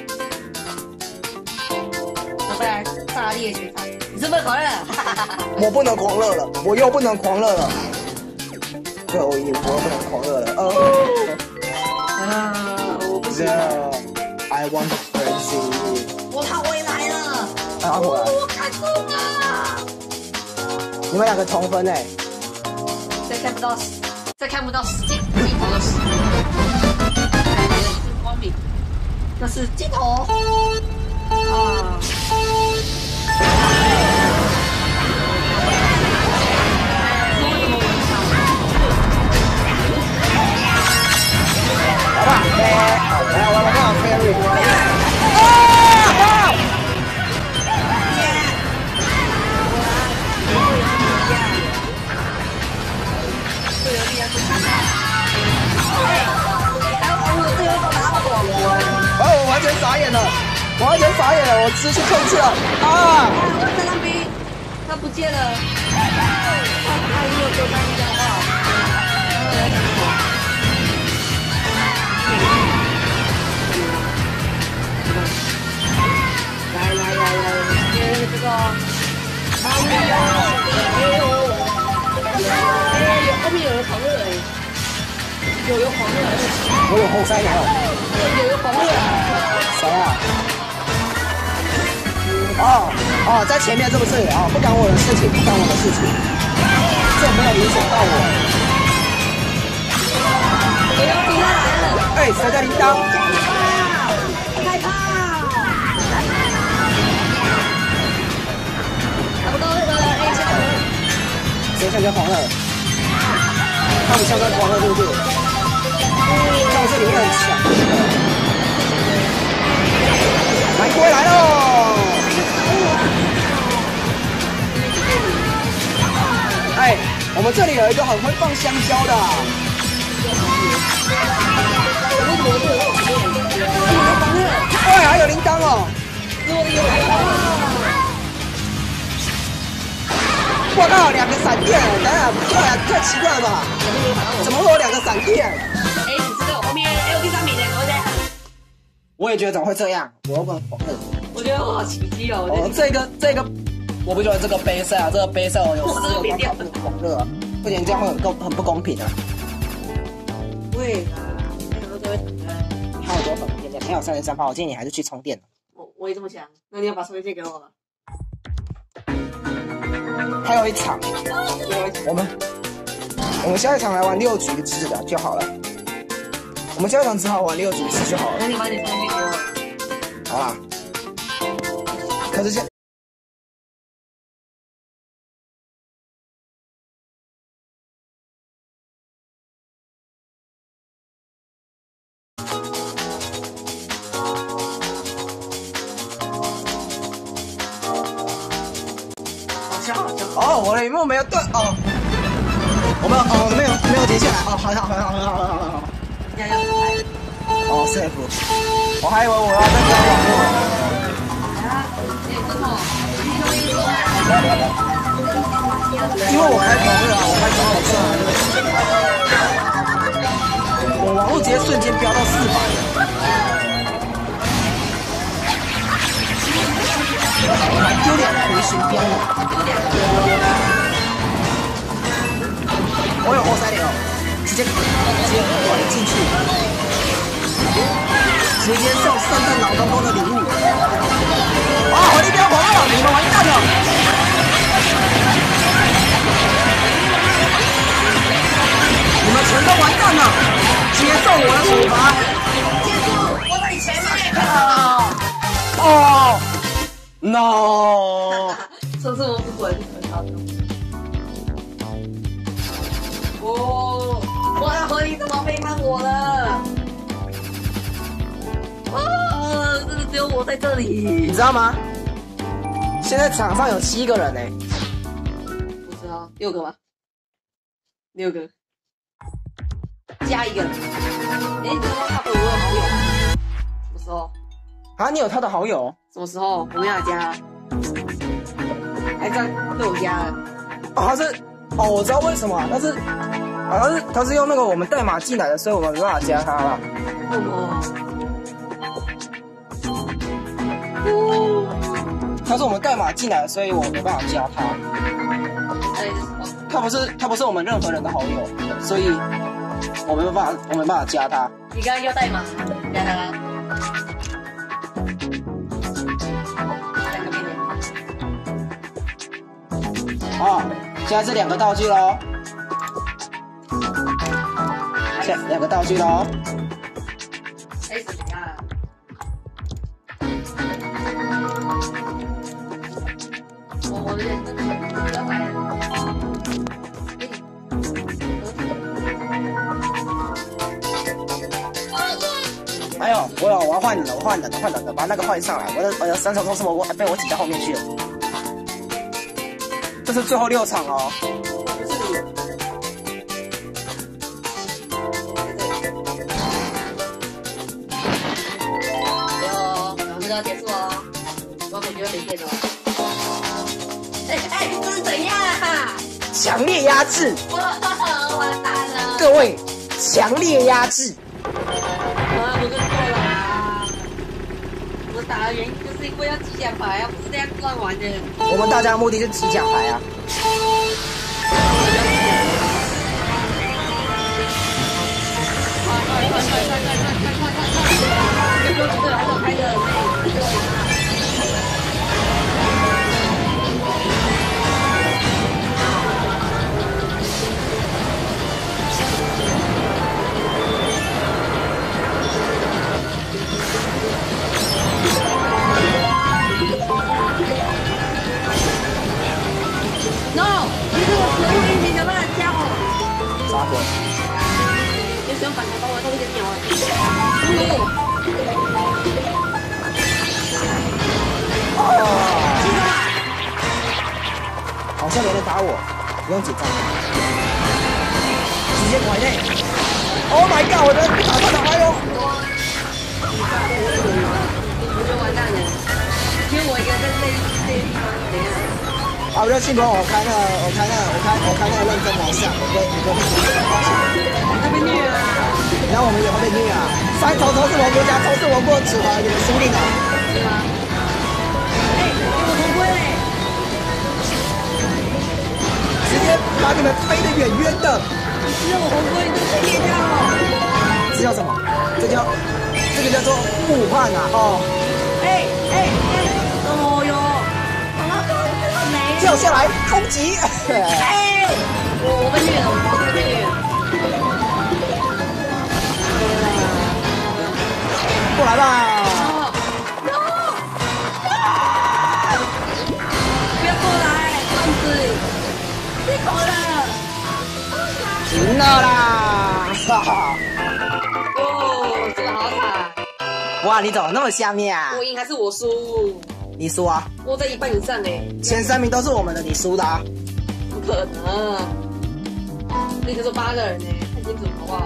B: 再来炸裂学长，你是不是狂热？
A: 我不能狂热了，我又不能狂热了。对，我也我又不能狂热了。呃，
B: 啊，我不行。
A: I want frenzy。
B: 我他回来了。
A: 他回来。
B: 我看中了。
A: 你们两个同分哎。
B: 再看不到，再看不到镜镜头的时候，看见了一片光明，那是镜头。啊。 来吧，来，来，我来看 Ferry。啊！队友力量不强啊！还有我队友怎么打我？哦，我完全傻眼了，我完全傻眼了，我失去控制了啊！我在那边，他不见了，他他已经有丢三一电话。 来来来来，这个，哎呀，哎呦，哎呦，后面有人狂热哎，有人狂热，我有后塞没有？有人狂热，谁啊？哦哦，在前面是不是？哦，不干我的事情，不干我的事情，这没有影响到我。有人比他来了，哎，谁在铃铛？害怕！
A: 的狂热，他们像在狂热对不对？像这里面很强。蓝龟来喽！哎，我们这里有一个很会放香蕉的。对，还有铃铛哦。我靠，两个闪电！等下，对啊，太奇怪了吧？怎么会有两个闪电？
B: 哎，你知道后面还有第三名呢，对不对？
A: 我也觉得怎么会这样？我又不能否认。
B: 我觉得我好奇迹哦。
A: 哦，这个这个，我不觉得这个杯赛啊，这个杯赛我有时有点很狂热，不然这样会很公很不公平啊。
B: 对啦，那时候就会躺在。
A: 你还有多少电？还有三十三趴，我建议你还是去充电。
B: 我我也这么想，那你要把充电线给我了。
A: 还有一场，我们我们下一场来玩六局制的就好了。我们下一场只好玩六局制就好了。
B: 那你把你充电线给我。
A: 好啦。可是现哦，我的屏幕没有断哦，我们哦没有没有停下来哦，好好好好好好好好。
B: 要要开。
A: 哦 ，safe。我还以为我要再加网络。
B: 啊，你有这么？
A: 因为我开狂热啊，我开超好顺啊，我网络直接瞬间飙到四百。我还丢两回旋镖呢。我有后三连哦，直接直接滚进去，直接送圣诞老公公的礼物。啊，火力镖狂热，你们完蛋了！你们全都完蛋了，接受我的处罚。
B: 接住，我在你前面。啊！
A: 哦 ，no！
B: 上次我不滚，很好。哦，我的合理怎么背叛我了？哦，这个只有我在这里，
A: 你知道吗？现在场上有七个人呢、欸。
B: 不知道六个吧？六个，加一个。哎，你知道他和我有好友？什么时候？
A: 啊，你有他的好友？
B: 什么时候？我没有加，还在被我加了。
A: 哦，他是，哦，我知道为什么，他是，啊，他是他是用那个我们代码进来的，所以我们没办法加他了。
B: 为什么？
A: 他是我们代码进来的，所以我没办法加他。
B: 哎，
A: 他不是他不是我们任何人的好友，所以我没办法我没办法加他。
B: 你刚刚要代码，加他。
A: 哦，现在是两个道具喽，现在两个道具喽。
B: 开始加了。我我有点不要买了。
A: 哎呦，我有我要换人了，我换人了，换人了，把那个换上来。我的我的三场都是我我被我挤到后面去了。这是最后六场哦。
B: 哦，然后这个要结束哦，我感觉没电了。哎哎，这是怎样啊？
A: 强烈压制！
B: 哇，完蛋了！
A: 各位，强烈压制！
B: 啊，我跟错了啊！我打的原因就是因为要集奖牌啊，不是这样乱玩的。
A: 我们大家的目的是集奖牌啊。
B: 快快快快快快快快快快快！这个这个还是我开的。No！ 你这个食物运行的
A: 打我，不用紧张，直接拐内。Oh my god！ 我的打断了，哎呦！
B: 我就完蛋了，因为我一个在这这地方，等一下。
A: 啊，不是信博，我开那个，我开那个，我开我开那个认真往上，我跟你跟你
B: 他被虐了，
A: 然后我们也会被虐啊！三头头是王国家，头是王国指环，你们输定了，
B: 是吗？哎，我头盔嘞！
A: 直接把你们飞得远远的。
B: 只有我红龟，这是猎家哦。
A: 这叫什么？这叫这个叫做误判啊！哦，
B: 哎哎哎，哦哟，没
A: 跳下来攻击！
B: 哎，我我被虐了，我被虐了。
A: 过来吧！
B: 不要过来，胖子，别跑了！
A: 赢了啦！哈哈！
B: 哦，这个好惨！
A: 哇，你怎么那么下面啊？
B: 我赢还是我输？
A: 你输啊！
B: 我在一半以上哎，
A: 前三名都是我们的，你输的啊！
B: 不可能！那个说八个人呢，看清楚好不好？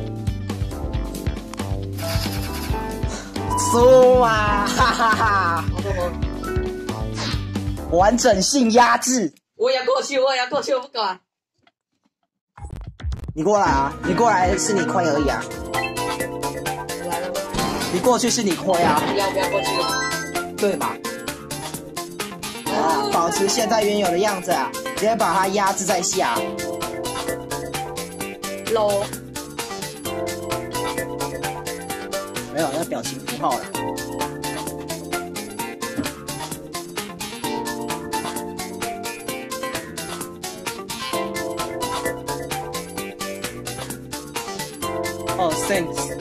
A: 输啊！哈哈哈！
B: 好的吗？
A: 完整性压制。
B: 我也要过去，我也要过去，我不管。
A: 你过来啊！你过来是你亏而已啊！
B: 我来了，
A: 你过去是你亏啊！
B: 不要不要过去。
A: 对嘛？啊，保持现在原有的样子啊，直接把它压制在下。
B: low。
A: 没有，那表情符号啦。哦 ，thanks。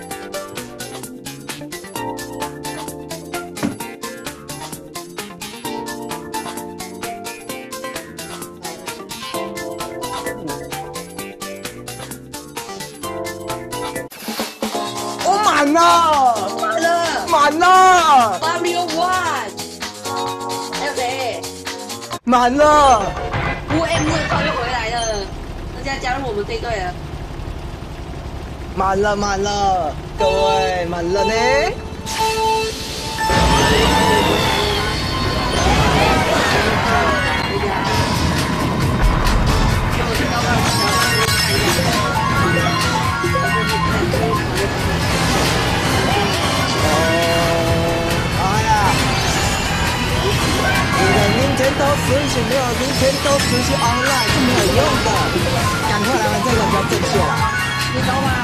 A: 满了，
B: 满了，
A: 满了
B: Mario One， 还有谁？
A: 满了。
B: 五 M 的炮又回来了，大家加入我们这一队了。
A: 满了，满了，各位，满了呢。Nintendo Switch 没有 Nintendo Switch Online 是没有用的，赶快来玩这个比较正确啦。
B: 你走吧。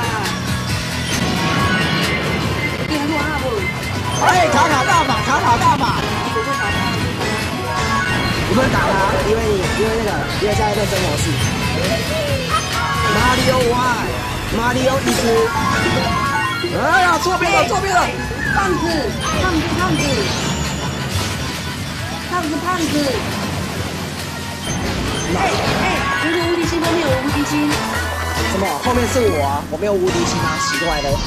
B: 你还说阿布？
A: 哎，卡卡大法，卡卡大法。
B: 我就打他，
A: 你不能打他，因为你因为那个因为现在认真模式。Mario One，Mario 一只。哎呀，错边了，错边了。
B: 胖子，胖子，胖子。胖子，胖子！哎哎，如果无敌星后面有无敌星，
A: 什么？后面是我啊，我没有无敌星啊，奇怪了。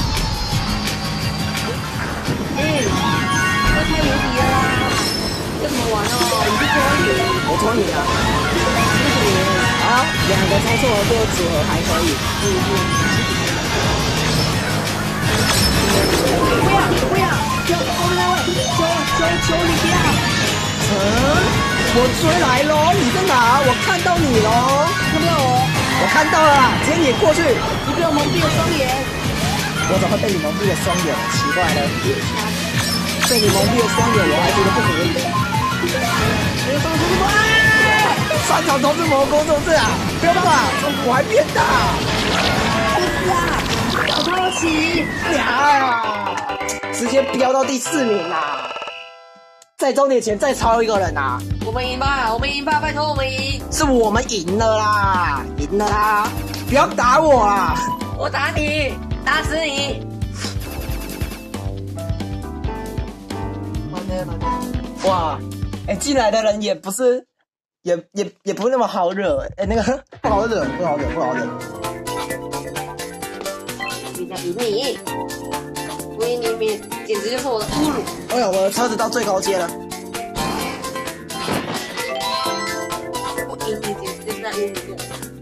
B: 哎，要开无敌了啦！要怎么玩哦？你是拖你，
A: 我拖你啊！啊，两个操作做组合还可以。嗯嗯。
B: 不要不要，求后面那位，求求求你不要！
A: 嗯，我追来喽！你在哪？我看到你喽！
B: 看不到我？
A: 我看到了啦！直接撵过去！
B: 你被我蒙蔽了双眼！
A: 我怎么会被你蒙蔽了双眼？奇怪了，被你蒙蔽了双眼，我还觉得不可以。
B: 没有上出什么？
A: 三场都是魔攻，是不是啊？不要吧，我还变大！
B: 不是啊，小偷袭！
A: 呀，直接飙到第四名啦！在终点前再超一个人啊！
B: 我们赢吧，我们赢吧，拜托我们赢！
A: 是我们赢了啦，赢了啦！不要打我啊！
B: 我打你，打死你！完了完了！
A: 哇，哎，进来的人也不是，也也也不是那么好惹，哎，那个不好惹，不好惹，不好惹。
B: 人家赢你，我赢你面，简直就是我的侮辱！
A: 哎呀，我的车子到最高阶了。
B: 我赢你在侮辱我。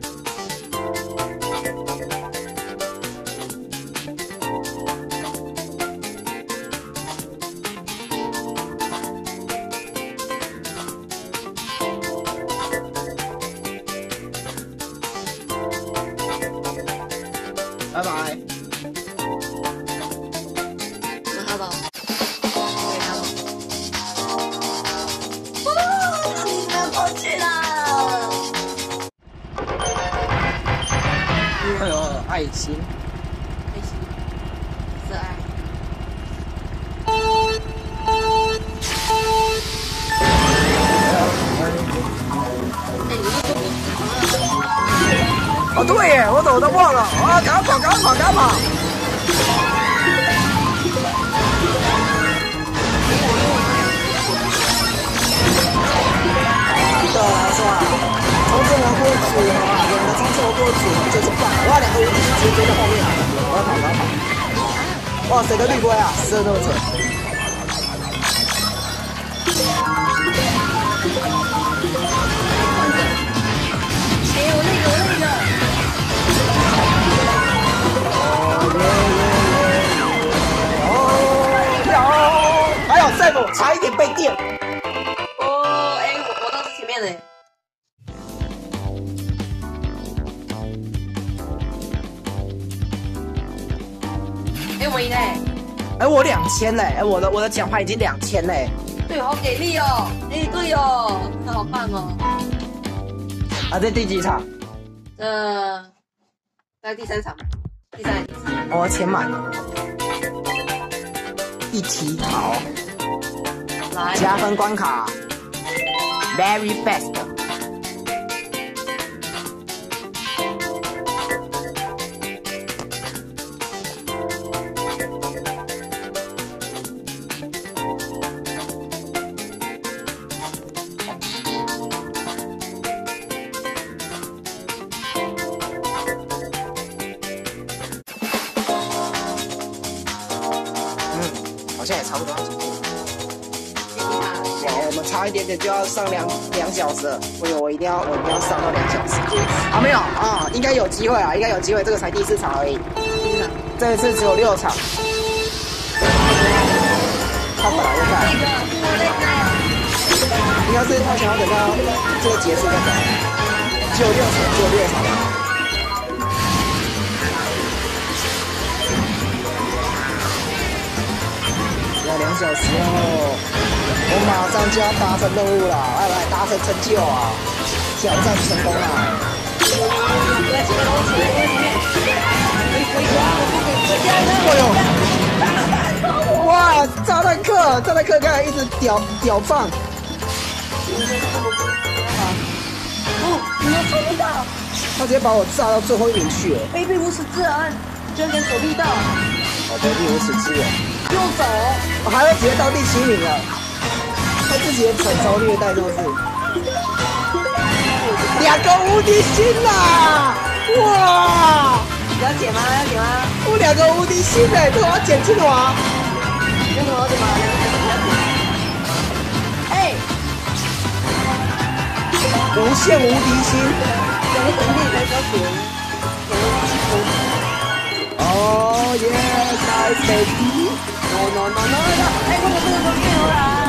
A: 拜拜。
B: 拿他吧，给他吧。哦，你不要过去了。
A: 哎呦，爱心，
B: 爱心，是爱。哎，你这个
A: 哦对耶，我怎么都忘了啊！赶快跑，赶快跑，赶快跑！对我来说啊，从这两波组合啊，两个从这波组合就是棒！哇，两个无敌直接追在后面啊！我要跑，我要跑！哇，谁的绿龟啊？死的那么扯！
B: 哎，我那个，我那个。
A: 还有赛博差一点被电。
B: 哦，哎，我我倒是前面嘞。哎，我赢嘞！
A: 哎，我两千嘞！哎，我的我的奖牌已经两千嘞。
B: 对，好给力哦！哎，对哦，真的好棒哦。
A: 啊，这第几场？
B: 呃，在第三场吧，第三第四。
A: 我钱满了。一题好。
B: 来，
A: 加分关卡 ，very fast。嗯，好像也差不多要结束了。哇，我们差一点点就要上两两小时了，所以我一定要我一定要上到两小时。啊，没有啊，应该有机会啊，应该有机会，这个才第四场而已。
B: 第一场，
A: 这一次只有六场。他本来就在，应该是他想要等到这个结束再走。只有六场，只有六场。要两小时哦。我马上就要达成任务了，来来达成成就啊！挑战成功啊！哎呦！哇，炸弹客，炸弹客刚才一直屌屌放。
B: 哦，你要抽不到，
A: 他直接把我炸到最后一名去了。
B: 卑鄙无耻之人，居然敢手力到！
A: 好卑鄙无耻之人，
B: 右手，
A: 我还会直接到第七名了。他自己也惨遭虐待，是不是？两个无敌星啦！哇！
B: 要剪吗？要剪吗？
A: 我两个无敌星哎，这我要剪清华。
B: 有什么要剪吗？哎，
A: 无限无敌星。
B: 两个等你才要剪。
A: 哦耶 ，nice baby。
B: No no no no no！ 哎，我这个都没有啦。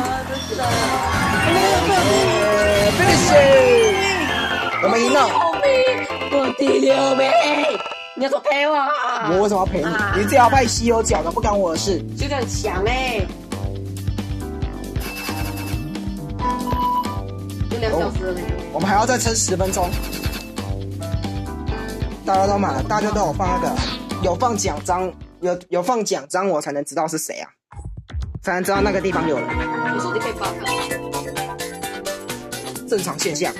A: finish！ 我们赢了，
B: 我第六名，你要说陪我？
A: 我为什么要陪你？你这要派稀有角的，不干我的事。
B: 就这样抢哎！就两小时了没？
A: 我们还要再撑十分钟。大家都满了，大家都有放那个，有放奖章，有有放奖章，我才能知道是谁啊，才能知道那个地方有人。
B: 我手机可以发卡。
A: 正常现象。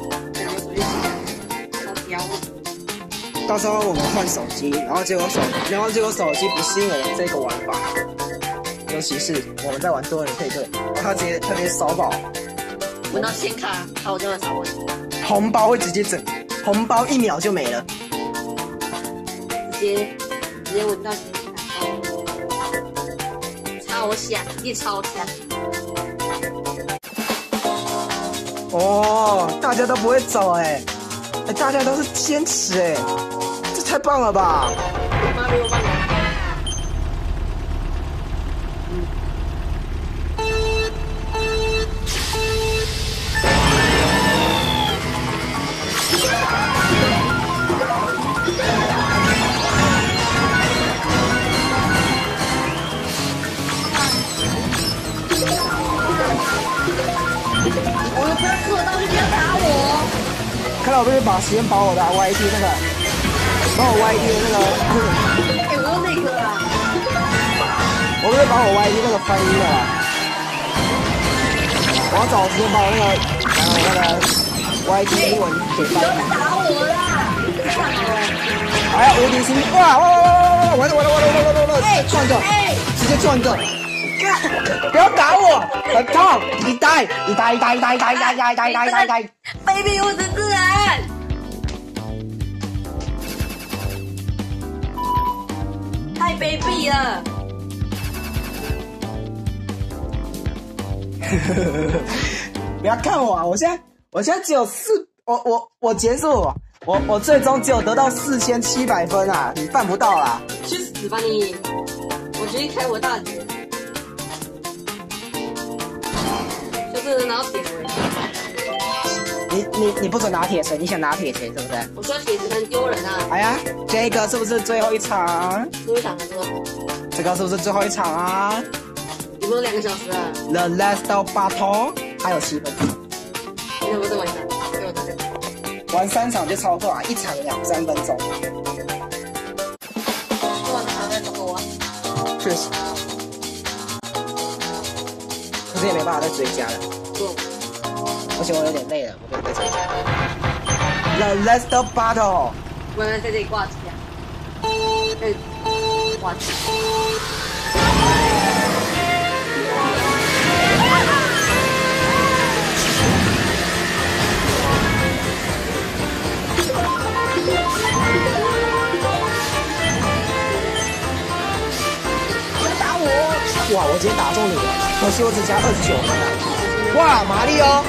B: 标。
A: 到时候我们换手机，然后结果手，然后结果手机不适应我们这个玩法，尤其是我们在玩多人配对，他直接他直接扫宝，
B: 闻到显卡，好，我就会扫问。
A: 红包会直接整，红包一秒就没了，
B: 直接直接闻到显卡，超香，也超香。
A: 哦，大家都不会走哎、欸，哎，大家都是坚持哎、欸，这太棒了吧！
B: 妈六万。
A: 看到我不是把时间把我的 Y D 那个，把我 Y D 的那个，
B: 哎、欸，我用那个啊，
A: 我不是把我 Y D 那个翻译了啦，我要找时间把我那个，把我那个 Y D 英文给翻译。
B: 打我啦！
A: 哎呀，无敌星！哇哇哇哇哇！完了完了完了完了完了！直接撞一个，直接撞一个！不要打我，很痛！你呆，你呆，呆呆呆呆呆呆呆呆呆！
B: 卑鄙无耻之人！太卑鄙了！
A: 不要看我啊！我现在我现在只有四，我我我结束，我我最终只有得到四千七百分啊！你办不到啦！
B: 去死吧你！我决定开我大绝，就是拿铁锤。
A: 你你你不准拿铁锤，你想拿铁锤是不是？
B: 我说铁锤很丢人啊！
A: 哎呀，这个是不是最后一场？
B: 最后一场了是吧？
A: 这个是不是最后一场啊？
B: 有没有两个小时啊
A: ？The last of battle 还有七分钟。
B: 你怎么再玩一场？给我这个。
A: 玩三场就超快啊，一场两三分钟。
B: 玩的场再多我。
A: 确实。可是也没办法再追加了。
B: 不。
A: 而且我有点累了，我不能再追加。The last of battle。
B: 我要在这里挂机啊。哎，挂机。
A: 哇！我直接打中你了，可惜我只加二十九分了。哇，马里奥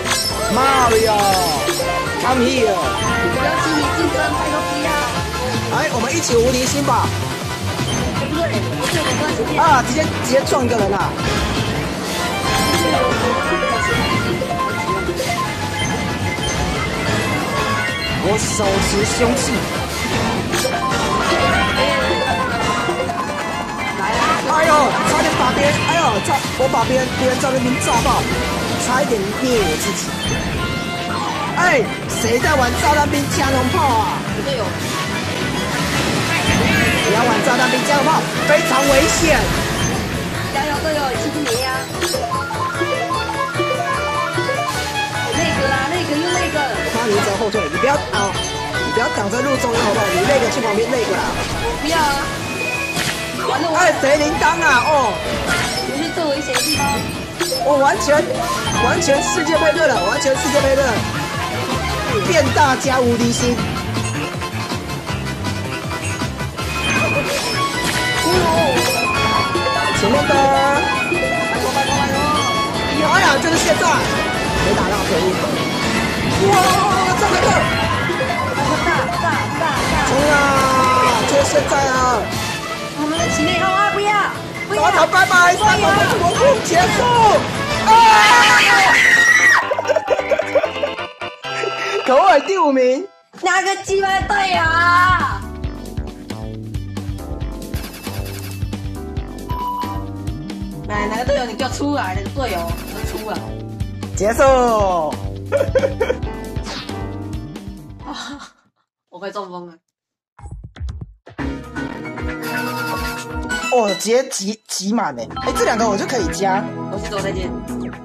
A: ，Mario，come here！
B: 不要轻易竞争，拜托不要。
A: 哎，我们一起无敌星吧！
B: 对不对？我这个关系
A: 啊，直接直接撞一个人啊！我手持凶器。哎呦，差点把别人，哎呦，差我把别人别人照片兵炸爆，差一点灭我自己。哎，谁在玩炸弹兵加农炮啊？
B: 我队友，
A: 不要玩炸弹兵加农炮，非常危险。
B: 加油队友，辛苦你呀！那个啦，那个又那个。
A: 我看你一直后退，你不要啊，你不要挡在路中央好不好？你那个去旁边那个啦。
B: 不要啊！完了，
A: 哎，谁铃铛啊？哦，
B: 我是最危险的地方。
A: 我完全完全世界杯对了，完全世界杯对了，变大加无敌星。前面的，
B: 拜托拜托拜托！
A: 哎呀，就是现在，没打到可以。哇，这个，
B: 大大大大！
A: 冲啊！就是现在啊！
B: 我们的体内号啊，不要！不要！
A: 好，拜拜，三分钟魔术结束。啊！可恶，第五名。
B: 哪个鸡巴队友啊？来，哪个队友你给我出来？哪个队友给我出来？
A: 结束。
B: 啊！我快中风了。
A: 哦，直接集集满嘞！哎，这两个我就可以加。
B: 我是走再见。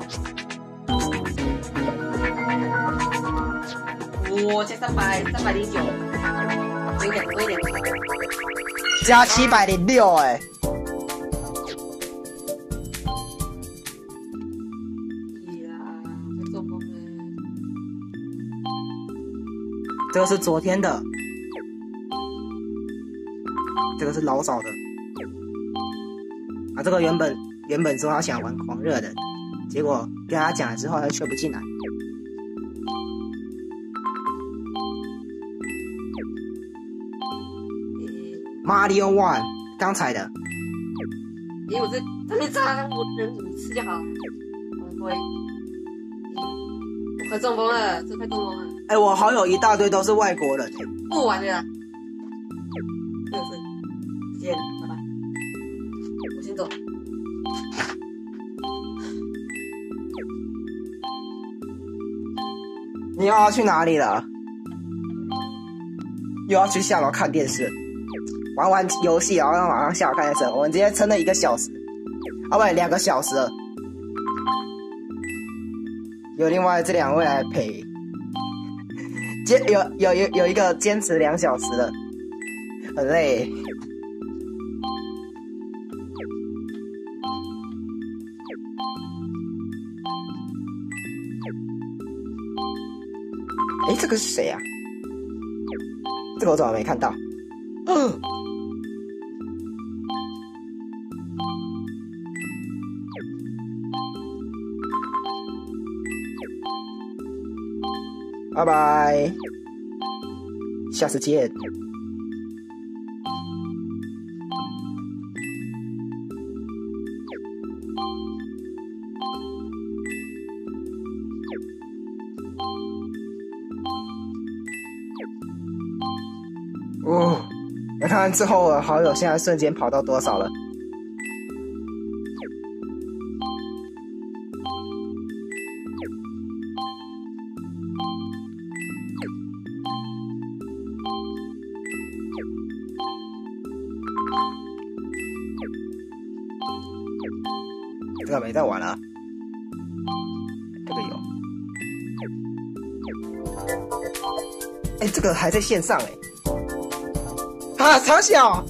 B: 我加三百，三百零九，有点，有点。
A: 加七百零六，哎。
B: 呀，快中风了。
A: 这个是昨天的，这个是老早的。啊，这个原本原本说他想玩狂热的，结果跟他讲了之后，他却不进来。 Mario One 刚才的。
B: 咦，我这这边炸我人五次就好了。红龟，我快中风了，这快中风了。
A: 哎、欸，我好友一大堆都是外国人。
B: 不玩了啦，真的是，再见，拜拜。我先走。
A: 你又要去哪里了？又要去下楼看电视，玩完游戏然后马上下楼看电视。我们直接撑了一个小时，啊不，两个小时了。有另外这两位来陪，坚有有有有一个坚持两小时的，很累。哎，这个是谁啊？这个我怎么没看到？嗯，拜拜，下次见。哦，来看看之后我好友现在瞬间跑到多少了。这个没在玩了，这个有。哎，这个还在线上哎。啊，长小，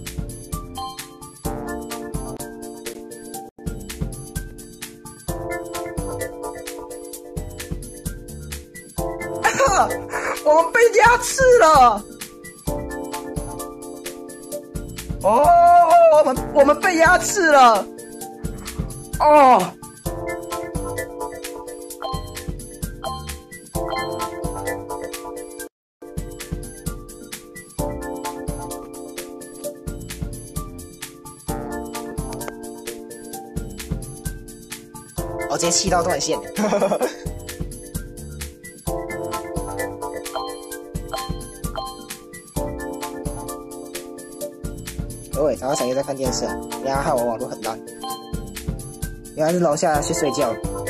A: 我们被压制了。哦，我们我们被压制了。哦。我直接气到断线。各位，早上想又在看电视，原来害我网络很烂。原来是楼下去睡觉。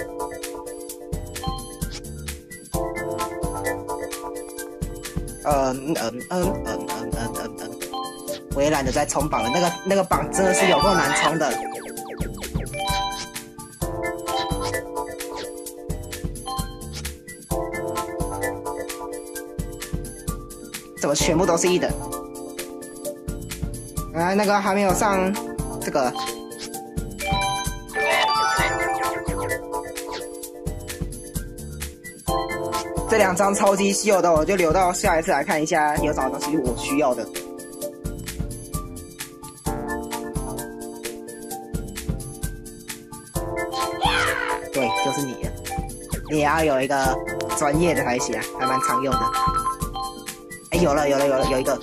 A: 嗯嗯嗯嗯嗯嗯嗯嗯，我也懒得再冲榜了，那个那个榜真的是有够难冲的。怎么全部都是一等？啊，那个还没有上这个。这两张超级稀有的，我就留到下一次来看一下有什么东西我需要的。对，就是你了。你也要有一个专业的才行，还蛮常用的。哎，有了，有了，有了，有一个。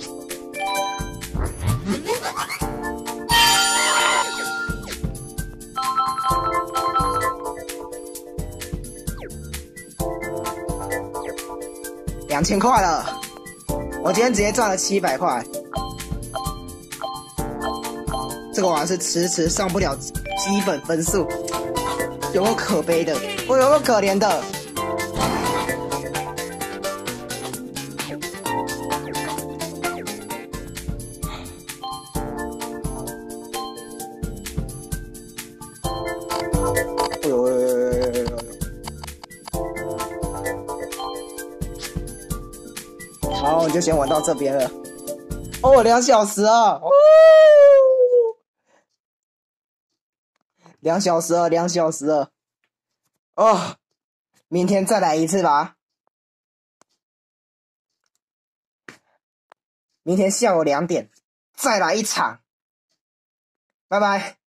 A: 两千块了，我今天直接赚了七百块。这个我还是迟迟上不了基本分数，有够可悲的，我有够可怜的。哎呦呦呦呦呦呦呦！好，我就先玩到这边了。哦，两小时啊！哦，两小时了，两小时了。哦，明天再来一次吧。明天下午两点再来一场。拜拜。